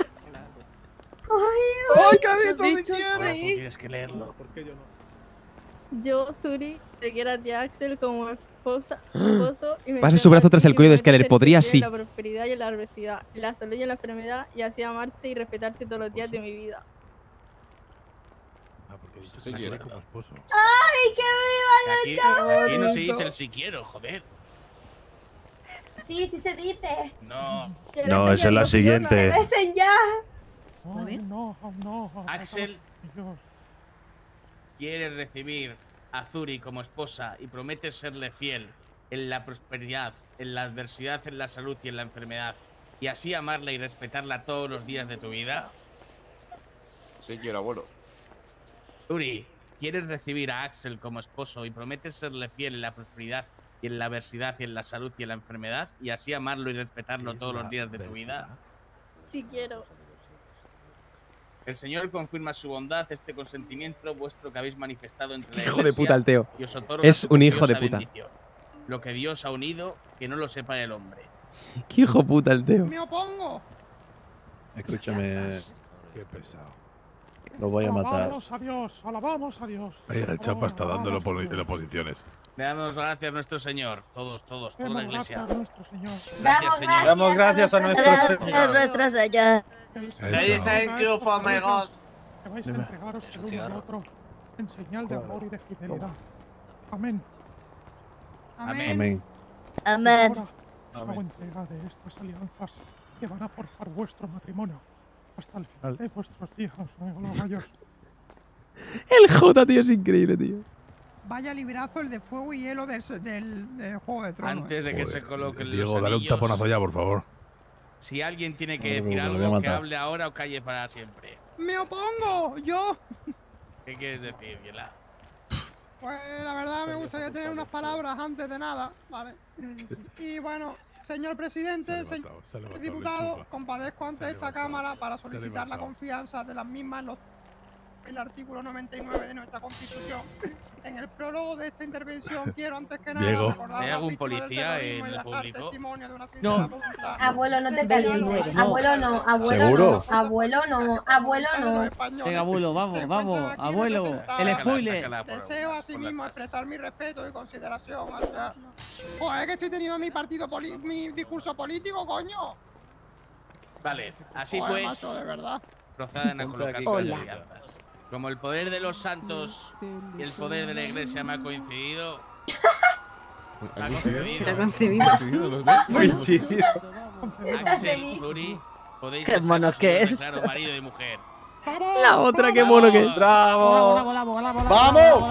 ¡Ay, qué ha dicho Dicho si quiere! Ahora tú sí. tienes que leerlo. ¿Por qué yo no? Yo, Zuri, te quiero a ti, Axel, como esposa, esposo. Y me Pase su entrego a brazo ti tras el y cuello de prometo Skyler, serte podría fiel sí. En la prosperidad y en la adversidad, en la salud y en la enfermedad, y así amarte y respetarte todos los días de mi vida. Ah, porque he dicho Sí, que quiero. te como esposo. ¡Ay, qué Aquí, viva! aquí no se dice el si quiero, joder. Sí, sí se dice. No. Yo No, le esa es la estoy dando ¡Se siguiente. besen ya! Ay, no, no. Axel Dios. quiere recibir a Zuri como esposa y promete serle fiel en la prosperidad, en la adversidad, en la salud y en la enfermedad, y así amarla y respetarla todos los días de tu vida. Sí quiero, abuelo. Zuri, ¿quieres recibir a Axel como esposo y prometes serle fiel en la prosperidad y en la adversidad y en la salud y en la enfermedad, y así amarlo y respetarlo todos los días de tu vida? Sí quiero. El Señor confirma su bondad, este consentimiento vuestro que habéis manifestado entre la Hijo de Iglesia, puta el Teo. y os otorga Es su un hijo de copiosa puta. bendición. Lo que Dios ha unido, que no lo sepa el hombre. Qué hijo puta el Teo. ¡Me opongo! Escúchame, Qué pesado. lo voy a matar. Alabamos a Dios, alabamos a Dios. Ahí el chapa está dando en Alabamos a opo- en Dios. oposiciones. Le damos gracias a nuestro Señor, todos, todos, toda la Demos Iglesia. gracias a nuestro Señor. Gracias, Señor. Damos gracias a nuestro Señor. nuestro Señor. Say thank you for my God. Que vais a entregaros el uno al otro en señal de amor y de fidelidad. Amén. Amén. Amén. Amén. Ahora hago entrega de estas alianzas que van a forjar vuestro matrimonio hasta el final de vuestros días, los gallos. El J, tío, es increíble, tío. Vaya librazo el de fuego y hielo del, del, del Juego de Tronos. Antes de que Joder, se coloquen los Diego, dale un anillos, taponazo ya, por favor. si alguien tiene No que te decir preocupes, lo voy a algo, que matar. hable ahora o calle para siempre. ¡Me opongo! ¡Yo! ¿Qué quieres decir, Viela? Pues la verdad me gustaría tener unas palabras antes de nada, ¿vale? Y bueno, señor Se ha presidente, señor levantado, se ha levantado, le diputado, enchufa. compadezco ante Se ha esta levantado, Cámara para se ha solicitar la levantado. confianza de las mismas en los- el artículo noventa y nueve de nuestra Constitución. En el prólogo de esta intervención quiero antes que nada Diego. recordar ¿Hay las algún víctimas del policía terrorismo en y el dejar público? testimonio de una sincera No. voluntad. Abuelo, no te del calientes. pueblo. Abuelo no, abuelo ¿Seguro? no, abuelo no, abuelo De los no. españoles Venga, abuelo, se vamos, encuentran vamos. aquí Abuelo, representados. el Sácala, spoiler. sácala por Deseo unas, asimismo por las expresar mi respeto y consideración hacia... Joder, que estoy teniendo mi partido poli- mi discurso político, coño. Vale, así Joder, pues, macho, de verdad. procedan a Ponte colocarse aquí, las Hola. alianzas. Como el poder de los santos y el poder de la iglesia me ha coincidido, ha Será concedido. concedido. Coincidido. Axel, Zuri, podéis Qué mono besaros que y es. declaro marido y mujer. La otra, qué mono que es. ¡Bravo! ¡Vamos!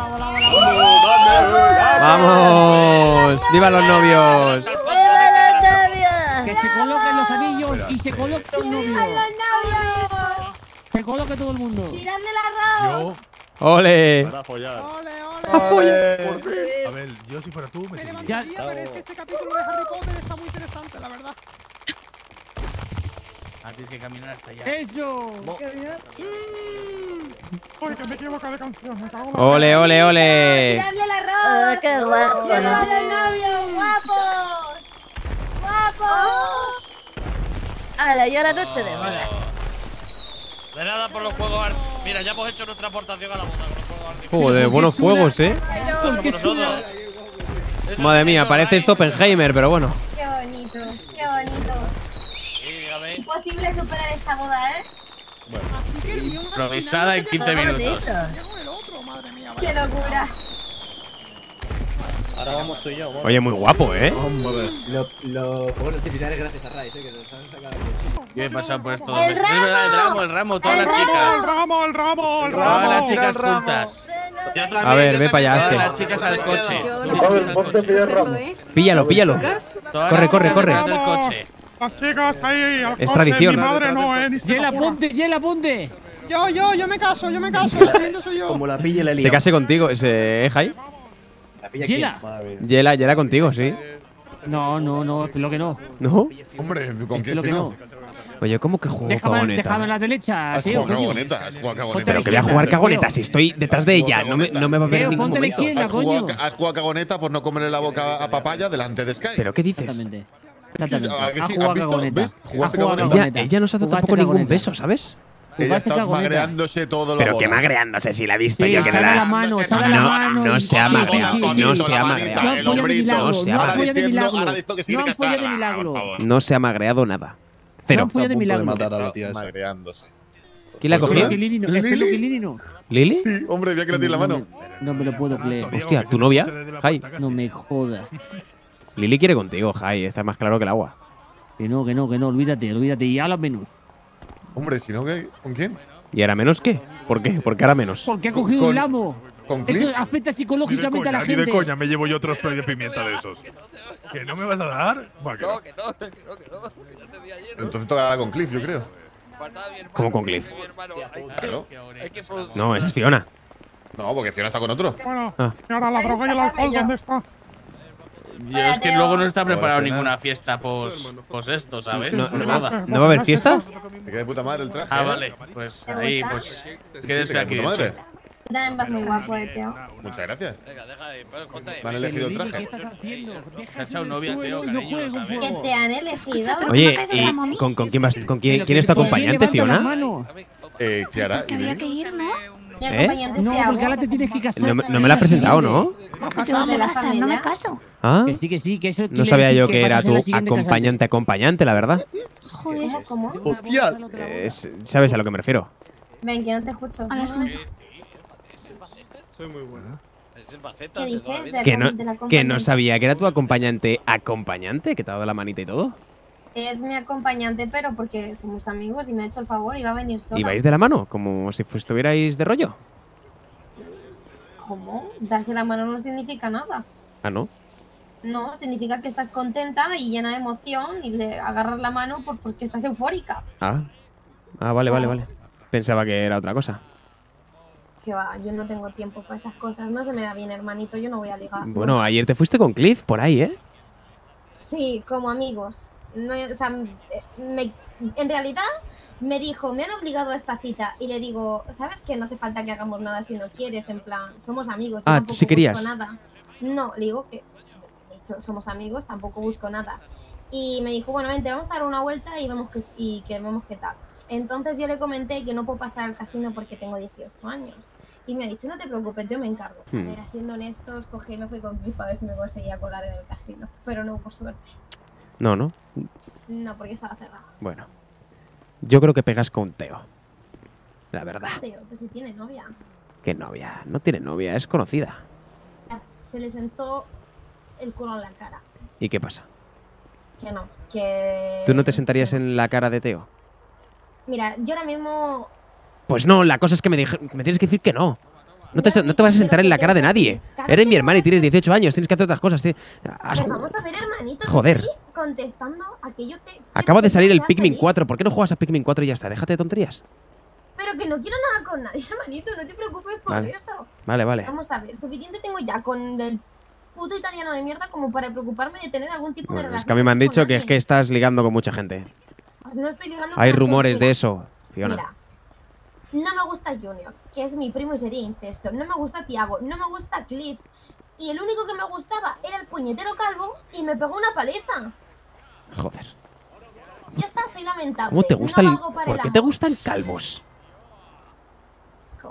¡Vamos! ¡Viva los novios! Que se coloquen los anillos y se coloquen los novios. novios! Se coloque todo el mundo. ¡Tiradle la rama! Yo, ¡Ole! Para follar. Ole, ole. ¡A follar! a ver, yo si fuera tú, me Me seguiría. levantaría, pero es que este capítulo de Harry Potter está muy interesante, la verdad. Ah, tienes que caminar hasta allá. ¡Eso! Oye, que me equivoco de canción, me cago en la... ¡Ole, ole, ole! ¡Tiradle la rama! ¡Qué guapo! ¡Viva los novios! ¡Guapos! ¡Guapos! ¡Hala, ya la noche de boda! De nada por los juegos Art. Mira, ya hemos hecho nuestra aportación a la boda con los juegos Art. Joder, buenos fuegos, eh. Por nosotros. Madre mía, parece esto Oppenheimer, pero bueno. Qué bonito, qué bonito. Sí, dígame. Imposible superar esta boda, ¿eh? Improvisada en quince minutos. Qué locura. Ahora vamos tú y yo. Vamos. Oye, muy guapo, eh. Lo, lo fuegos artificiales gracias a Rice, eh, que nos han sacado aquí. Yo he pasado por esto. ¡El Es verdad, el ramo, el ramo, todas las chicas. El ramo, el ramo, el ramo. Todas las chicas juntas. A ver, ve para allá, Todas este. las chicas al coche. Joder, ponte pillar ramo. Píllalo, píllalo. Corre, corre, corre. Del coche. Las chicas ahí al Es coche, tradición. Mi madre no, eh, ni se Yela, me ocurra. ponte, Yela, ponte. Yo, yo, yo me caso, yo me caso. La siguiente soy yo. Como la pille la Se lía. case contigo, ese, ¿eh, Jai? La pilla Yela. aquí. Madre mía. Yela, Yela contigo, sí. No, no, no, es lo que no. ¿No? Hombre, ¿con Es qué lo si que no? no. Oye, ¿cómo que juego Déjame, cagoneta? déjame a la derecha, Has tío. jugado coño. cagoneta, has jugado cagoneta. Pero que voy a jugar cagoneta si estoy detrás de ella. No me, no me va a ver en Leo, ningún ponte a la momento. izquierda, Has jugado, coño. has jugado cagoneta por no comerle la boca a papaya delante de Sky. ¿Pero qué dices? Exactamente. Exactamente. ¿A que Ha sí? jugado ¿Has visto? cagoneta. ¿Ves? Ha Jugaste jugado cagoneta. Ella, cagoneta. ella no se ha dado Jugaste tampoco ningún cagoneta. beso, ¿sabes? Ella Jugaste está cagoneta. magreándose todo lo Pero que magreándose si la he visto Sí, yo que no saca la la... mano, No, saca la no, mano. no y- se ha sí, magreado, sí, sí, no sí. se ha No magreado. ampolla de milagro, No se ha no ampolla de magreado. milagro. Ahora dice que se No quiere ampolla de casar. milagro. No se ha magreado nada. Cero. No ampolla de milagro. matar a la tía esa. Magreándose. ¿Quién la ha Es cogido? que Lili no, es que ¿Lili? lo que Lili no. ¿Lili? Sí, hombre, ya que la tiene en la No mano. me- No me lo puedo creer. Hostia, ¿tu novia? Jai. No me jodas. Lili quiere contigo, Jai. Está más claro que el agua. Que no, que no, que no, olvídate, olvídate. Y habla menos. Hombre, si no, ¿qué? ¿Con quién? ¿Y ahora menos qué? ¿Por qué? ¿Por qué ahora menos? Porque ha Con- cogido con- un lamo. ¿Con Cliff? Esto afecta Ni de psicológicamente a coña, la ni de gente. coña me llevo yo otro spray de pimienta de esos. ¿Que no me vas a dar? Va, que no. que no, que no, que no. Ya te di ayer. Entonces tocará con Cliff, yo creo. ¿Cómo con Cliff? Claro. No, esa es Fiona. No, porque Fiona está con otro. Bueno, Ah. y ahora la droga y el alcohol, ¿dónde está? Yo es que luego no está preparado Joder, ninguna fiesta pos, pos esto, ¿sabes? No, Por no, nada. ¿No va a haber fiesta? Me queda de puta madre el traje. Ah, ¿eh? vale. Pues ¿Te ahí, gusta? pues. Sí, Quédese te aquí. queda de puta hecho. madre. Tú también vas muy guapo, eh, Teo. Muchas gracias. Venga, deja de. pues, ponte ahí. Me han elegido el Lili, ¿qué traje. estás haciendo? Deja Se ha echado el novia, suelo tío, y no cariño, juegues lo un sabes. Que juego. te han elegido. Oye, ¿y con, con quién vas? ¿Con quién, Pero quién que- es tu que- que acompañante, levanta la Fiona? mano. Eh, Kiara Que y había Lili. que ir, ¿no? Mi ¿Eh? acompañante es No, Tiago. porque ahora te tienes que casar. No, me- no me la has presentado, ¿no? ¿Qué vas a casar? No me caso. ¿Ah? Que sí, que sí, que eso No quiere sabía decir yo que que vas a era ser la tu siguiente acompañante acompañante, la verdad. Joder. ¿Cómo? ¡Hostia! Es- ¿Sabes a lo que me refiero? Ven, que no te escucho. Al asunto. Soy muy buena. ¿Qué dices? De Que no, la- de la que no acompañante. sabía que era tu acompañante acompañante, que te ha dado la manita y todo. Es mi acompañante, pero porque somos amigos y me ha hecho el favor y va a venir sola. ¿Y vais de la mano? Como si fu- estuvierais de rollo. ¿Cómo? Darse la mano no significa nada. Ah, ¿no? No, significa que estás contenta y llena de emoción y le agarras la mano por, porque estás eufórica. Ah. Ah, vale, vale, vale. Pensaba que era otra cosa. Que va, yo no tengo tiempo para esas cosas. No se me da bien, hermanito, yo no voy a ligar. Bueno, ayer te fuiste con Cliff por ahí, ¿eh? Sí, como amigos. No, o sea, me- en realidad me dijo, me han obligado a esta cita. Y le digo, ¿sabes que no hace falta que hagamos nada si no quieres? En plan, somos amigos. yo Ah, tú tampoco sí querías. busco nada. No, le digo que, de hecho, somos amigos, tampoco busco nada. Y me dijo, bueno, vente, vamos a dar una vuelta y vemos que, y que vemos qué tal. Entonces yo le comenté que no puedo pasar al casino porque tengo dieciocho años. Y me ha dicho, no te preocupes, yo me encargo. Hmm. A ver, siendo honestos, cogí y me fui con Cliff a ver si me conseguía colar en el casino. Pero no hubo suerte. No, no. No, porque estaba cerrado. Bueno. Yo creo que pegas con Teo. La verdad. Tío, pues si tiene novia. ¿Qué novia? No tiene novia, es conocida. Se le sentó el culo en la cara. ¿Y qué pasa? Que no, que... ¿Tú no te sentarías en la cara de Teo? Mira, yo ahora mismo... Pues no, la cosa es que me, dije- me tienes que decir que no. No te, no te vas a sentar en la cara de nadie. Claro Eres que mi no. hermana y tienes dieciocho años, tienes que hacer otras cosas. tío. Has Pues ju- vamos a ver, hermanito. te Joder. estoy contestando a que yo te... Acaba de salir el te Pikmin pedir, cuatro. ¿Por qué no juegas a Pikmin cuatro y ya está? Déjate de tonterías. Pero que no quiero nada con nadie, hermanito. No te preocupes por Vale. eso. Vale, vale. Vamos a ver, suficiente tengo ya con el puto italiano de mierda como para preocuparme de tener algún tipo de Bueno, relación. es que a mí me han con dicho que es nadie. que estás ligando con mucha gente. Pues no estoy ligando Hay con rumores Mira, de eso, Fiona. Mira, no me gusta Junior, que es mi primo y sería incesto. No me gusta Tiago, no me gusta Cliff. Y el único que me gustaba era el puñetero calvo y me pegó una paliza. Joder. Ya está, soy lamentable. ¿Cómo te gusta no el... valgo para ¿Por el qué te amor. gustan calvos?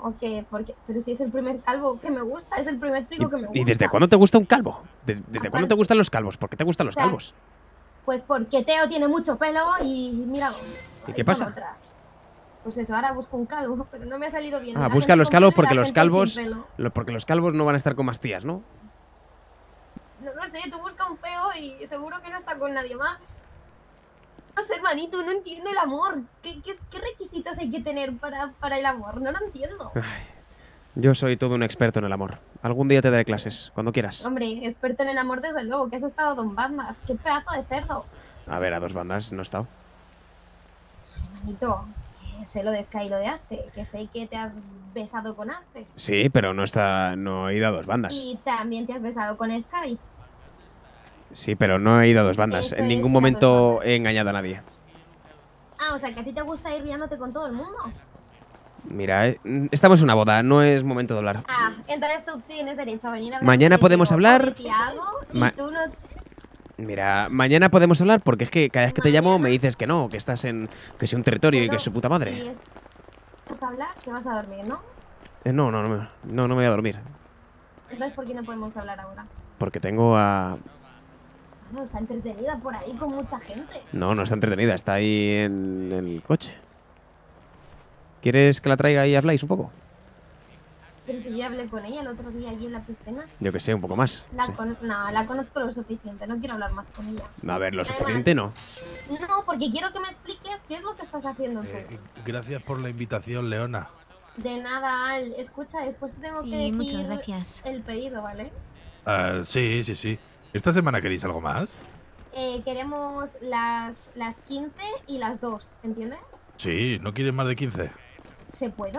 ¿O qué? Porque, pero si es el primer calvo que me gusta, es el primer chico que me gusta. ¿Y desde cuándo te gusta un calvo? ¿Desde, desde cuándo te gustan los calvos? ¿Por qué te gustan los O sea, calvos? Pues porque Teo tiene mucho pelo y mira. ¿Y qué pasa? Pues eso, ahora busco un calvo, pero no me ha salido bien. Ah, La busca gente los con calvos pelo y porque la los gente calvos. sin pelo. lo- Porque los calvos no van a estar con más tías, ¿no? No lo sé, tú busca un feo y seguro que no está con nadie más. No sé, hermanito, no entiendo el amor. ¿Qué, qué, qué requisitos hay que tener para, para el amor? No lo entiendo. Yo soy todo un experto en el amor. Algún día te daré clases, cuando quieras. Hombre, experto en el amor desde luego, que has estado dos bandas. Qué pedazo de cerdo. A ver, a dos bandas no he estado. Hermanito, que sé lo de Sky y lo de Aste, que sé que te has besado con Aste. Sí, pero no está. No he ido a dos bandas. Y también te has besado con Sky. Sí, pero no he ido a dos bandas. Eso En es ningún ir a dos momento he engañado a nadie. Ah, o sea, que a ti te gusta ir liándote con todo el mundo. Mira, eh, estamos en una boda, no es momento de hablar. Ah, entonces tú tienes derecho a venir a hablar Mañana conmigo podemos o hablar. de Tiago, y Ma- tú no. Mira, mañana podemos hablar porque es que cada vez que te llamo me dices que no, que estás en. Que es un territorio y que es su puta Si madre. es- ¿Vas a hablar? Te vas a dormir, ¿no? Eh, no, no, no, me- no, no me voy a dormir. Entonces, ¿por qué no podemos hablar ahora? Porque tengo a. No, está entretenida por ahí con mucha gente. No, no está entretenida, está ahí en el coche. ¿Quieres que la traiga y habláis un poco? Pero si yo hablé con ella el otro día allí en la piscina. Yo que sé, un poco más. La Sí. con- No, la conozco lo suficiente, no quiero hablar más con ella. A ver, lo Además, suficiente no. No, porque quiero que me expliques qué es lo que estás haciendo tú. Eh, gracias por la invitación, Leona. De nada, Al. Escucha, después te tengo Sí, que decir muchas gracias. el pedido, ¿vale? Ah, sí, sí, sí. ¿Esta semana queréis algo más? Eh, queremos las, las quince y las dos, ¿entiendes? Sí, ¿no quieres más de quince? ¿Se puedo?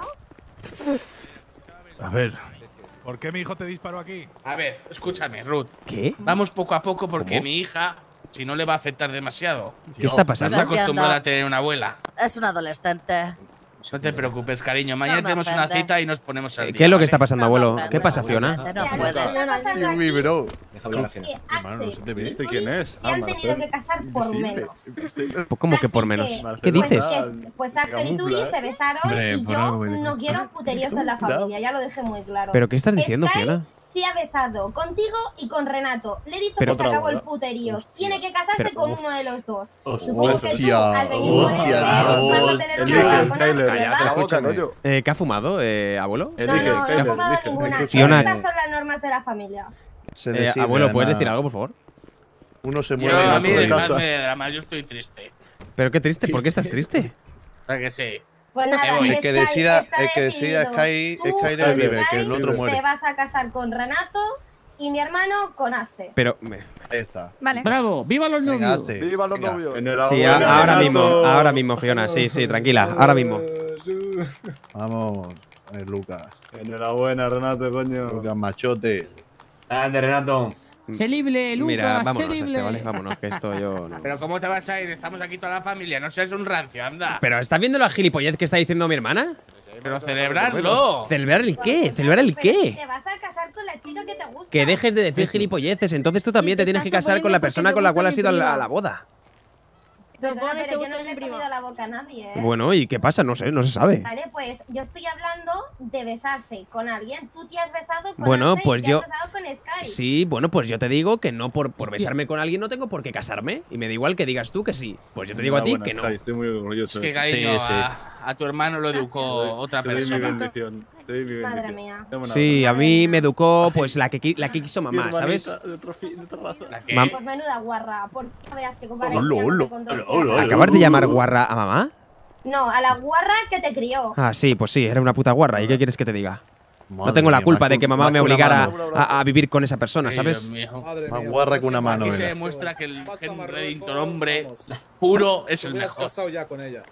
A ver. ¿Por qué mi hijo te disparó aquí? A ver, escúchame, Ruth. ¿Qué? Vamos poco a poco porque ¿Cómo? mi hija, si no le va a afectar demasiado. ¿Qué está pasando? No está acostumbrada a tener una abuela. Es un adolescente. No te preocupes, cariño. Mañana No me tenemos una ofende. cita y nos ponemos al Eh, día. ¿Qué es lo que ¿vale? está pasando, abuelo? ¿Qué pasa, Fiona? No Mira, lo que puede. está pasando aquí bro. es que Axel y ¿Viste Juli quién es? se han tenido que casar por menos. Pues, ¿cómo que por menos? que- ¿Qué pues dices? que- Pues Axel y Turi se besaron Hombre, y por yo algo me dijo. no quiero puteríos en la familia, ya lo dejé muy claro. ¿Pero qué estás diciendo, Sky Fiona? se ha besado contigo y con Renato. Le he dicho Pero- que se acabó el Otra puterío. Tiene que casarse Pero- con uno de los dos. Hostia. Supongo que tú, al venir con este, vas a tener una boda con Axel, ¿verdad? Escúchame. Eh, ¿Qué ha fumado, eh, abuelo? No, no, no he fumado ninguna. Fiona, Estas son las normas de la familia. eh, abuelo, ¿puedes decir algo, por favor? Uno se Yo, mueve a en mí, de dejadme casa. de drama, yo estoy triste. Pero qué triste, ¿por qué estás triste? ¿Para que sí? Pues nada, voy. Sky El que decida- está el que decida decidido. Sky- Tú, Sky debe Sky, beber, que el otro muere. te vas a casar con Renato y mi hermano con Aste. Pero. me- Ahí está. Vale. Bravo, viva los Venga, novios. hazte. ¡Viva los Venga. novios! Sí, a- ahora mismo, ahora mismo, Fiona. Sí, sí, tranquila, ahora mismo. Vamos, a ver, Lucas. Enhorabuena, Renato, coño. Lucas Machote. Ande, Renato. Sé libre, Lucas. Mira, sé vámonos, libre. este, ¿vale? Vámonos, que esto yo. no. Pero ¿cómo te vas a ir? Estamos aquí toda la familia. No seas un rancio, anda. Pero ¿estás viendo la gilipollez que está diciendo mi hermana? Pero celebrarlo. ¿Celebrar el qué? ¿Celebrar el qué? Te vas a casar con la chica que te gusta. Que dejes de decir gilipolleces. Entonces tú también te tienes que casar con la persona con la cual has ido a la, a la boda. Perdona, pero yo no le he comido la boca a nadie, ¿eh? Bueno, ¿y qué pasa? No sé, no se sabe. Vale, pues yo estoy hablando de besarse con alguien. Tú te has besado con Bueno, Aste y pues te yo- has besado con Sky. Sí, bueno, pues yo te digo que no por, por besarme con alguien no tengo por qué casarme. Y me da igual que digas tú que sí. Pues yo te digo a ti que no. Estoy muy orgulloso. Es que, cariño, Sí, sí. a, a tu hermano lo educó otra Te doy mi persona. bendición. Te doy mi bendición. Madre mía. Dame una Sí, a abrazo. mí me educó pues la que, qui- la que quiso Mi mamá, ¿sabes? hermanita de otro fi- de otra raza. Mam- Pues menuda guarra. Por qué veas que comparas Hola, hola. con dos Hola, tías. ¿Acabas de llamar guarra a mamá? No, a la guarra que te crió. Ah, sí, pues sí, era una puta guarra. ¿Y qué quieres que te diga? No Madre tengo la mía, culpa más de que- que mamá más me que una obligara mano. a, a vivir con esa persona, Ay, ¿sabes? Dios mío. Más guarra que una mano. Aquí se era. demuestra que el gen Reddington hombre puro es el mejor. casado ya con ella.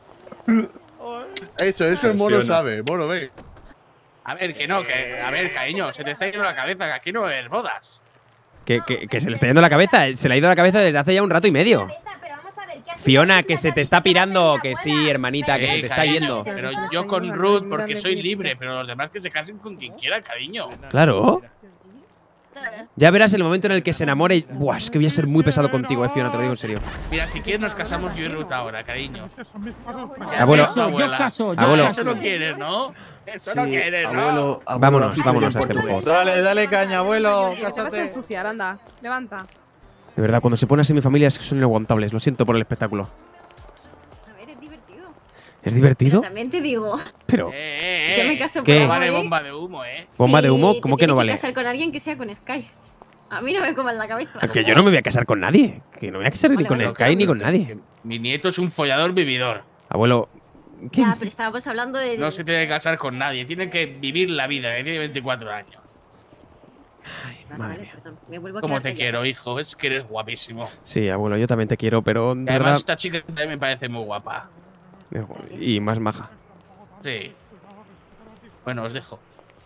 Eso, eso el mono Funciona. sabe. Mono, ve. A ver, que no, que. A ver, cariño, se te está yendo la cabeza, que aquí no es bodas. Que, que- que se le está yendo la cabeza. Se le ha ido la cabeza desde hace ya un rato y medio. Pero vamos a ver, ¿qué has Fiona, que se te está pirando. Que sí, hermanita, que Sí, se te está cariño, yendo. Pero yo con Ruth porque soy libre, pero los demás que se casen con quien quieran, cariño. Claro. Ya verás el momento en el que se enamore y… Buah, es que voy a ser muy pesado contigo, eh, Fiona, te lo digo en serio. Mira, si quieres nos casamos yo y Ruth ahora, cariño. Abuelo. Eso, abuela. caso, yo Abuelo. Eso no quieres, ¿no? Eso no quieres, ¿no? Abuelo, Vámonos, vámonos a este, por favor. Dale, dale caña, abuelo. Te vas a ensuciar, anda. Levanta. De verdad, cuando se pone así mi familia es que son inaguantables. Lo siento por el espectáculo. A ver, es divertido. ¿Es divertido? También te digo. Pero… Eh, eh, Yo me caso ¿Qué? por Vale, amor, ¿eh? bomba de humo, ¿eh? ¿Bomba de Sí, humo? te ¿Cómo que no tienes vale? casar con alguien que sea con Sky. A mí no me coman la cabeza. Que yo no me voy a casar con nadie. Que no me voy a casar ni Vale, con vale, el Kai ni con Claro, nadie. Mi nieto es un follador vividor. Abuelo… ¿Qué Ya, dices? pero estábamos hablando de… No se tiene que casar con nadie, tiene que vivir la vida, que tiene veinticuatro años. Vale, Madre vale, mía. perdón, me vuelvo a Como quedar te callada. quiero, hijo, es que eres guapísimo. Sí, abuelo, yo también te quiero, pero de Y además verdad… esta chica también me parece muy guapa. Y más maja. Sí. Bueno, os dejo.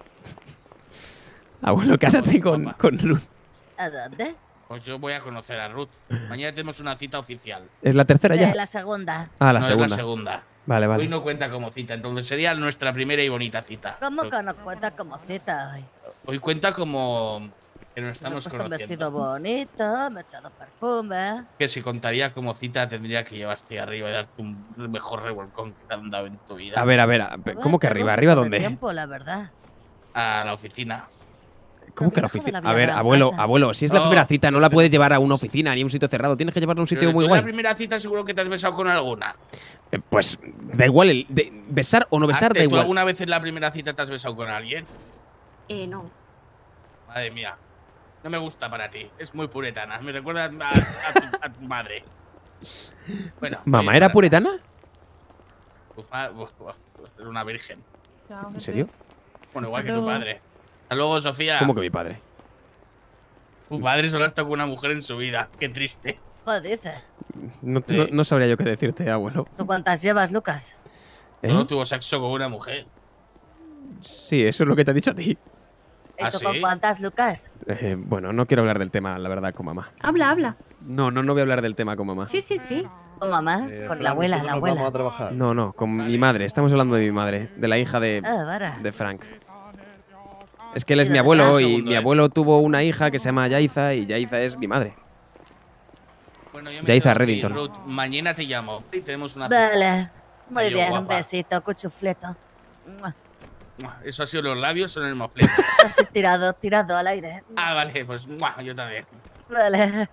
Abuelo, cásate con, con Ruth. ¿A dónde? Pues yo voy a conocer a Ruth. Mañana tenemos una cita oficial. ¿Es la tercera ya? La segunda. Ah, la no, segunda. Es la segunda. Vale, vale. Hoy no cuenta como cita, entonces sería nuestra primera y bonita cita. ¿Cómo que no cuenta como cita hoy? Hoy cuenta como que nos Me he estamos puesto un conociendo. vestido bonito, me he echado perfume. Que si contaría como cita tendría que llevarte arriba y darte un mejor revolcón que te han dado en tu vida. A ver, a ver, a ver, ¿cómo que Tengo arriba? un ¿Arriba poco de dónde? tiempo, la verdad. A la oficina. ¿Cómo que a la Déjame oficina? la A vida ver, de la abuelo, casa. abuelo, si es la No. primera cita, no la puedes llevar a una oficina ni a un sitio cerrado. Tienes que llevarla a un sitio Pero muy tú en la guay. primera cita seguro que te has besado con alguna. Eh, Pues da igual, el de besar o no besar, Hazte, da ¿Tú igual. alguna vez en la primera cita te has besado con alguien? Eh, no. Madre mía. No me gusta para ti. Es muy puretana. Me recuerda a, a tu, a tu madre. Bueno. ¿Mamá oye, era gracias. puretana? Tu ma- uf, uf, Era una virgen. ¿En serio? Bueno, igual que Hasta tu luego. padre. Hasta luego, Sofía. ¿Cómo que mi padre? Tu padre solo ha estado con una mujer en su vida. Qué triste. ¿Qué dices? No, Sí. no- no sabría yo qué decirte, abuelo. ¿Tú cuántas llevas, Lucas? ¿Eh? Solo tuvo sexo con una mujer. Sí, eso es lo que te he dicho a ti. ¿Y ¿Ah, tú sí? con cuántas, Lucas? Eh, bueno, no quiero hablar del tema, la verdad, con mamá. Habla, habla. No, no, no voy a hablar del tema con mamá. Sí, sí, sí. ¿Con mamá? Eh, con Fran, la abuela, nosotros la nos abuela. Vamos a trabajar. No, no, con mi madre. Estamos hablando de mi madre, de la hija de, Ah, vara. de Frank. Es que él es ¿Y mi dónde abuelo está? y Segundo, mi eh. abuelo tuvo una hija que se llama Yaiza y Yaiza es mi madre. Bueno, yo me Yaiza tengo que ir, Reddington. Ruth. Mañana te llamo. Y tenemos una Vale. Muy Adiós, bien, un guapa. besito, cuchufleto. Mua. cita. ¿Eso ha sido los labios o en el mofleto? Así tirado, tirado al aire. Ah, vale, pues ¡mua! Yo también. Vale.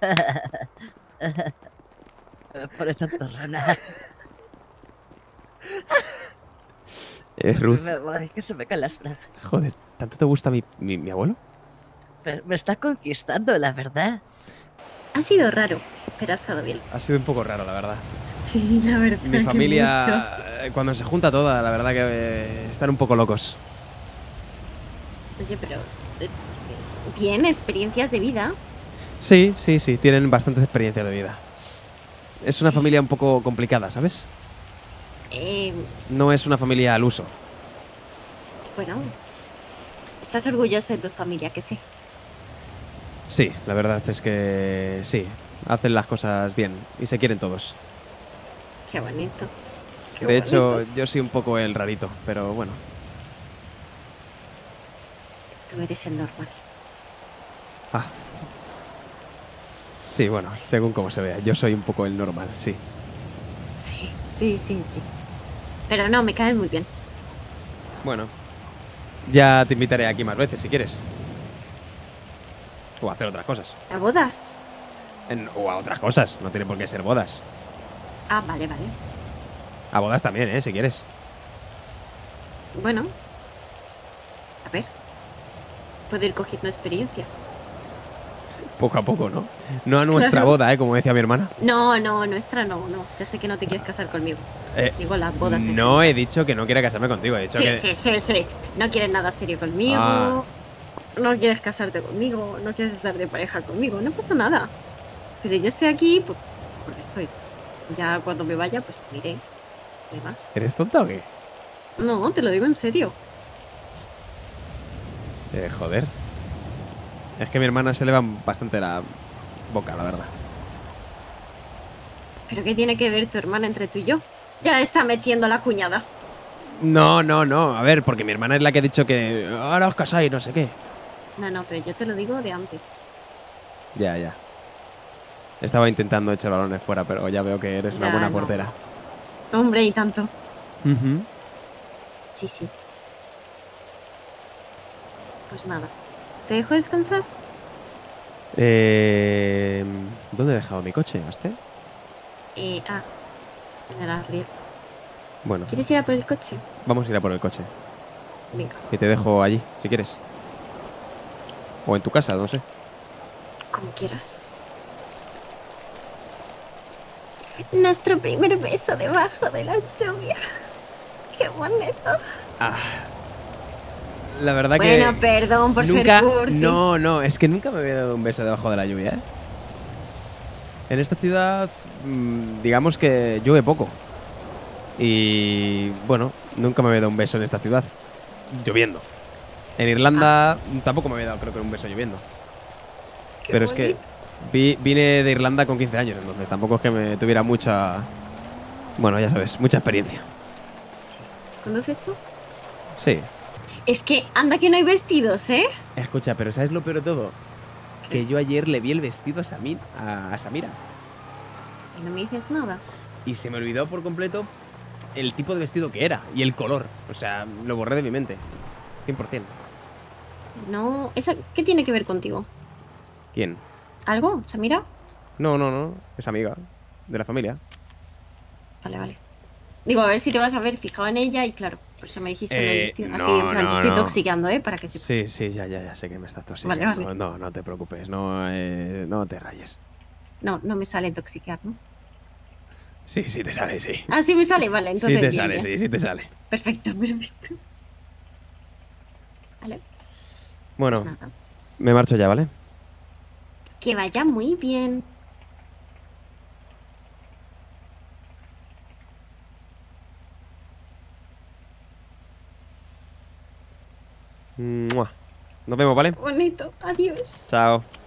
Por esta torrona. Eh, Ruth, Me voy, que se me caen las frases. joder, ¿tanto te gusta mi, mi, mi abuelo? Me, me está conquistando, la verdad. Ha sido raro, pero ha estado bien. Ha sido un poco raro, la verdad. Sí, la verdad. Mi que familia, mucho. eh, cuando se junta toda, la verdad que eh, están un poco locos. Oye, pero. es- Bien, experiencias de vida. Sí, sí, sí, tienen bastantes experiencias de vida. Es una familia un poco complicada, ¿sabes? Eh, No es una familia al uso. bueno. Estás orgulloso de tu familia, que sí. Sí, la verdad es que sí, hacen las cosas bien y se quieren todos. Qué bonito. Qué De hecho, bonito. yo soy un poco el rarito, pero bueno. Tú eres el normal. Ah. Sí, bueno, según como se vea. Yo soy un poco el normal, sí. Sí, sí, sí, sí. Pero no, me caes muy bien. Bueno, ya te invitaré aquí más veces si quieres. O a hacer otras cosas. ¿A bodas? En- o a otras cosas, no tiene por qué ser bodas. Ah, vale, vale. A bodas también, ¿eh? Si quieres. Bueno. A ver. Puedo ir cogiendo experiencia. Poco a poco, ¿no? No a nuestra Claro. boda, ¿eh? Como decía mi hermana. No, no, nuestra no, no. Ya sé que no te quieres casar conmigo. Eh, Digo, las bodas. en no he dicho que no quiera casarme contigo, he dicho Sí, que… sí, sí, sí. No quieres nada serio conmigo. Ah. No quieres casarte conmigo. No quieres estar de pareja conmigo. No pasa nada. Pero yo estoy aquí por- porque estoy. Ya cuando me vaya, pues miré. ¿Qué más? ¿Eres tonta o qué? No, te lo digo en serio. Eh, joder. Es que a mi hermana se le va bastante la boca, la verdad. ¿Pero qué tiene que ver tu hermana entre tú y yo? Ya está metiendo la cuñada. No, no, no. A ver, porque mi hermana es la que ha dicho que ahora os casáis, no sé qué. No, no, pero yo te lo digo de antes. Ya, ya. Estaba intentando echar balones fuera, pero ya veo que eres una Ya, buena no. portera. Hombre, y tanto. Ujú. Sí, sí. Pues nada. ¿Te dejo descansar? Eh, ¿Dónde he dejado mi coche, Aste? Eh, ah, en el arriero. Bueno, ¿Quieres ir a por el coche? vamos a ir a por el coche. Venga. Y te dejo allí, si quieres. O en tu casa, no sé. Como quieras. Nuestro primer beso debajo de la lluvia. Qué bonito. Ah. La verdad Bueno, que. perdón por nunca, ser cursi. No, no, es que nunca me había dado un beso debajo de la lluvia, ¿eh? En esta ciudad, mmm, digamos que llueve poco. Y bueno, nunca me había dado un beso en esta ciudad. Lloviendo. En Irlanda tampoco me había dado, creo que, un beso lloviendo. Qué Pero es que bonito. vi- vine de Irlanda con quince años, entonces tampoco es que me tuviera mucha. Bueno, ya sabes, mucha experiencia. ¿Conduces tú? Sí. Es que anda que no hay vestidos, ¿eh? Escucha, pero ¿sabes lo peor de todo? Que yo ayer le vi el vestido a, Samir, a, a Samira. Y no me dices nada. Y se me olvidó por completo el tipo de vestido que era y el color. O sea, lo borré de mi mente. cien por cien. No, esa, ¿qué tiene que ver contigo? ¿Quién? ¿Algo, Samira? No, no, no. Es amiga de la familia. Vale, vale. Digo, a ver si te vas a ver fijado en ella y claro, por eso me dijiste lo del Eh, vestido. no, Así, en plan, no, te estoy no. toxiqueando, ¿eh? Para que sepas. Sí, sí, ya, ya, ya sé que me estás tosiguiendo. Vale, vale. No, no te preocupes. No, eh, no te rayes. No, no me sale toxiquear, ¿no? Sí, sí te sale, sí. Ah, sí me sale, vale, entonces. Sí te bien, sale, bien. sí, sí te sale. Perfecto, perfecto. Vale. Bueno, Pues nada. me marcho ya, ¿vale? Que vaya muy bien. Mua. Nos vemos, ¿vale? Bonito. Adiós. Chao.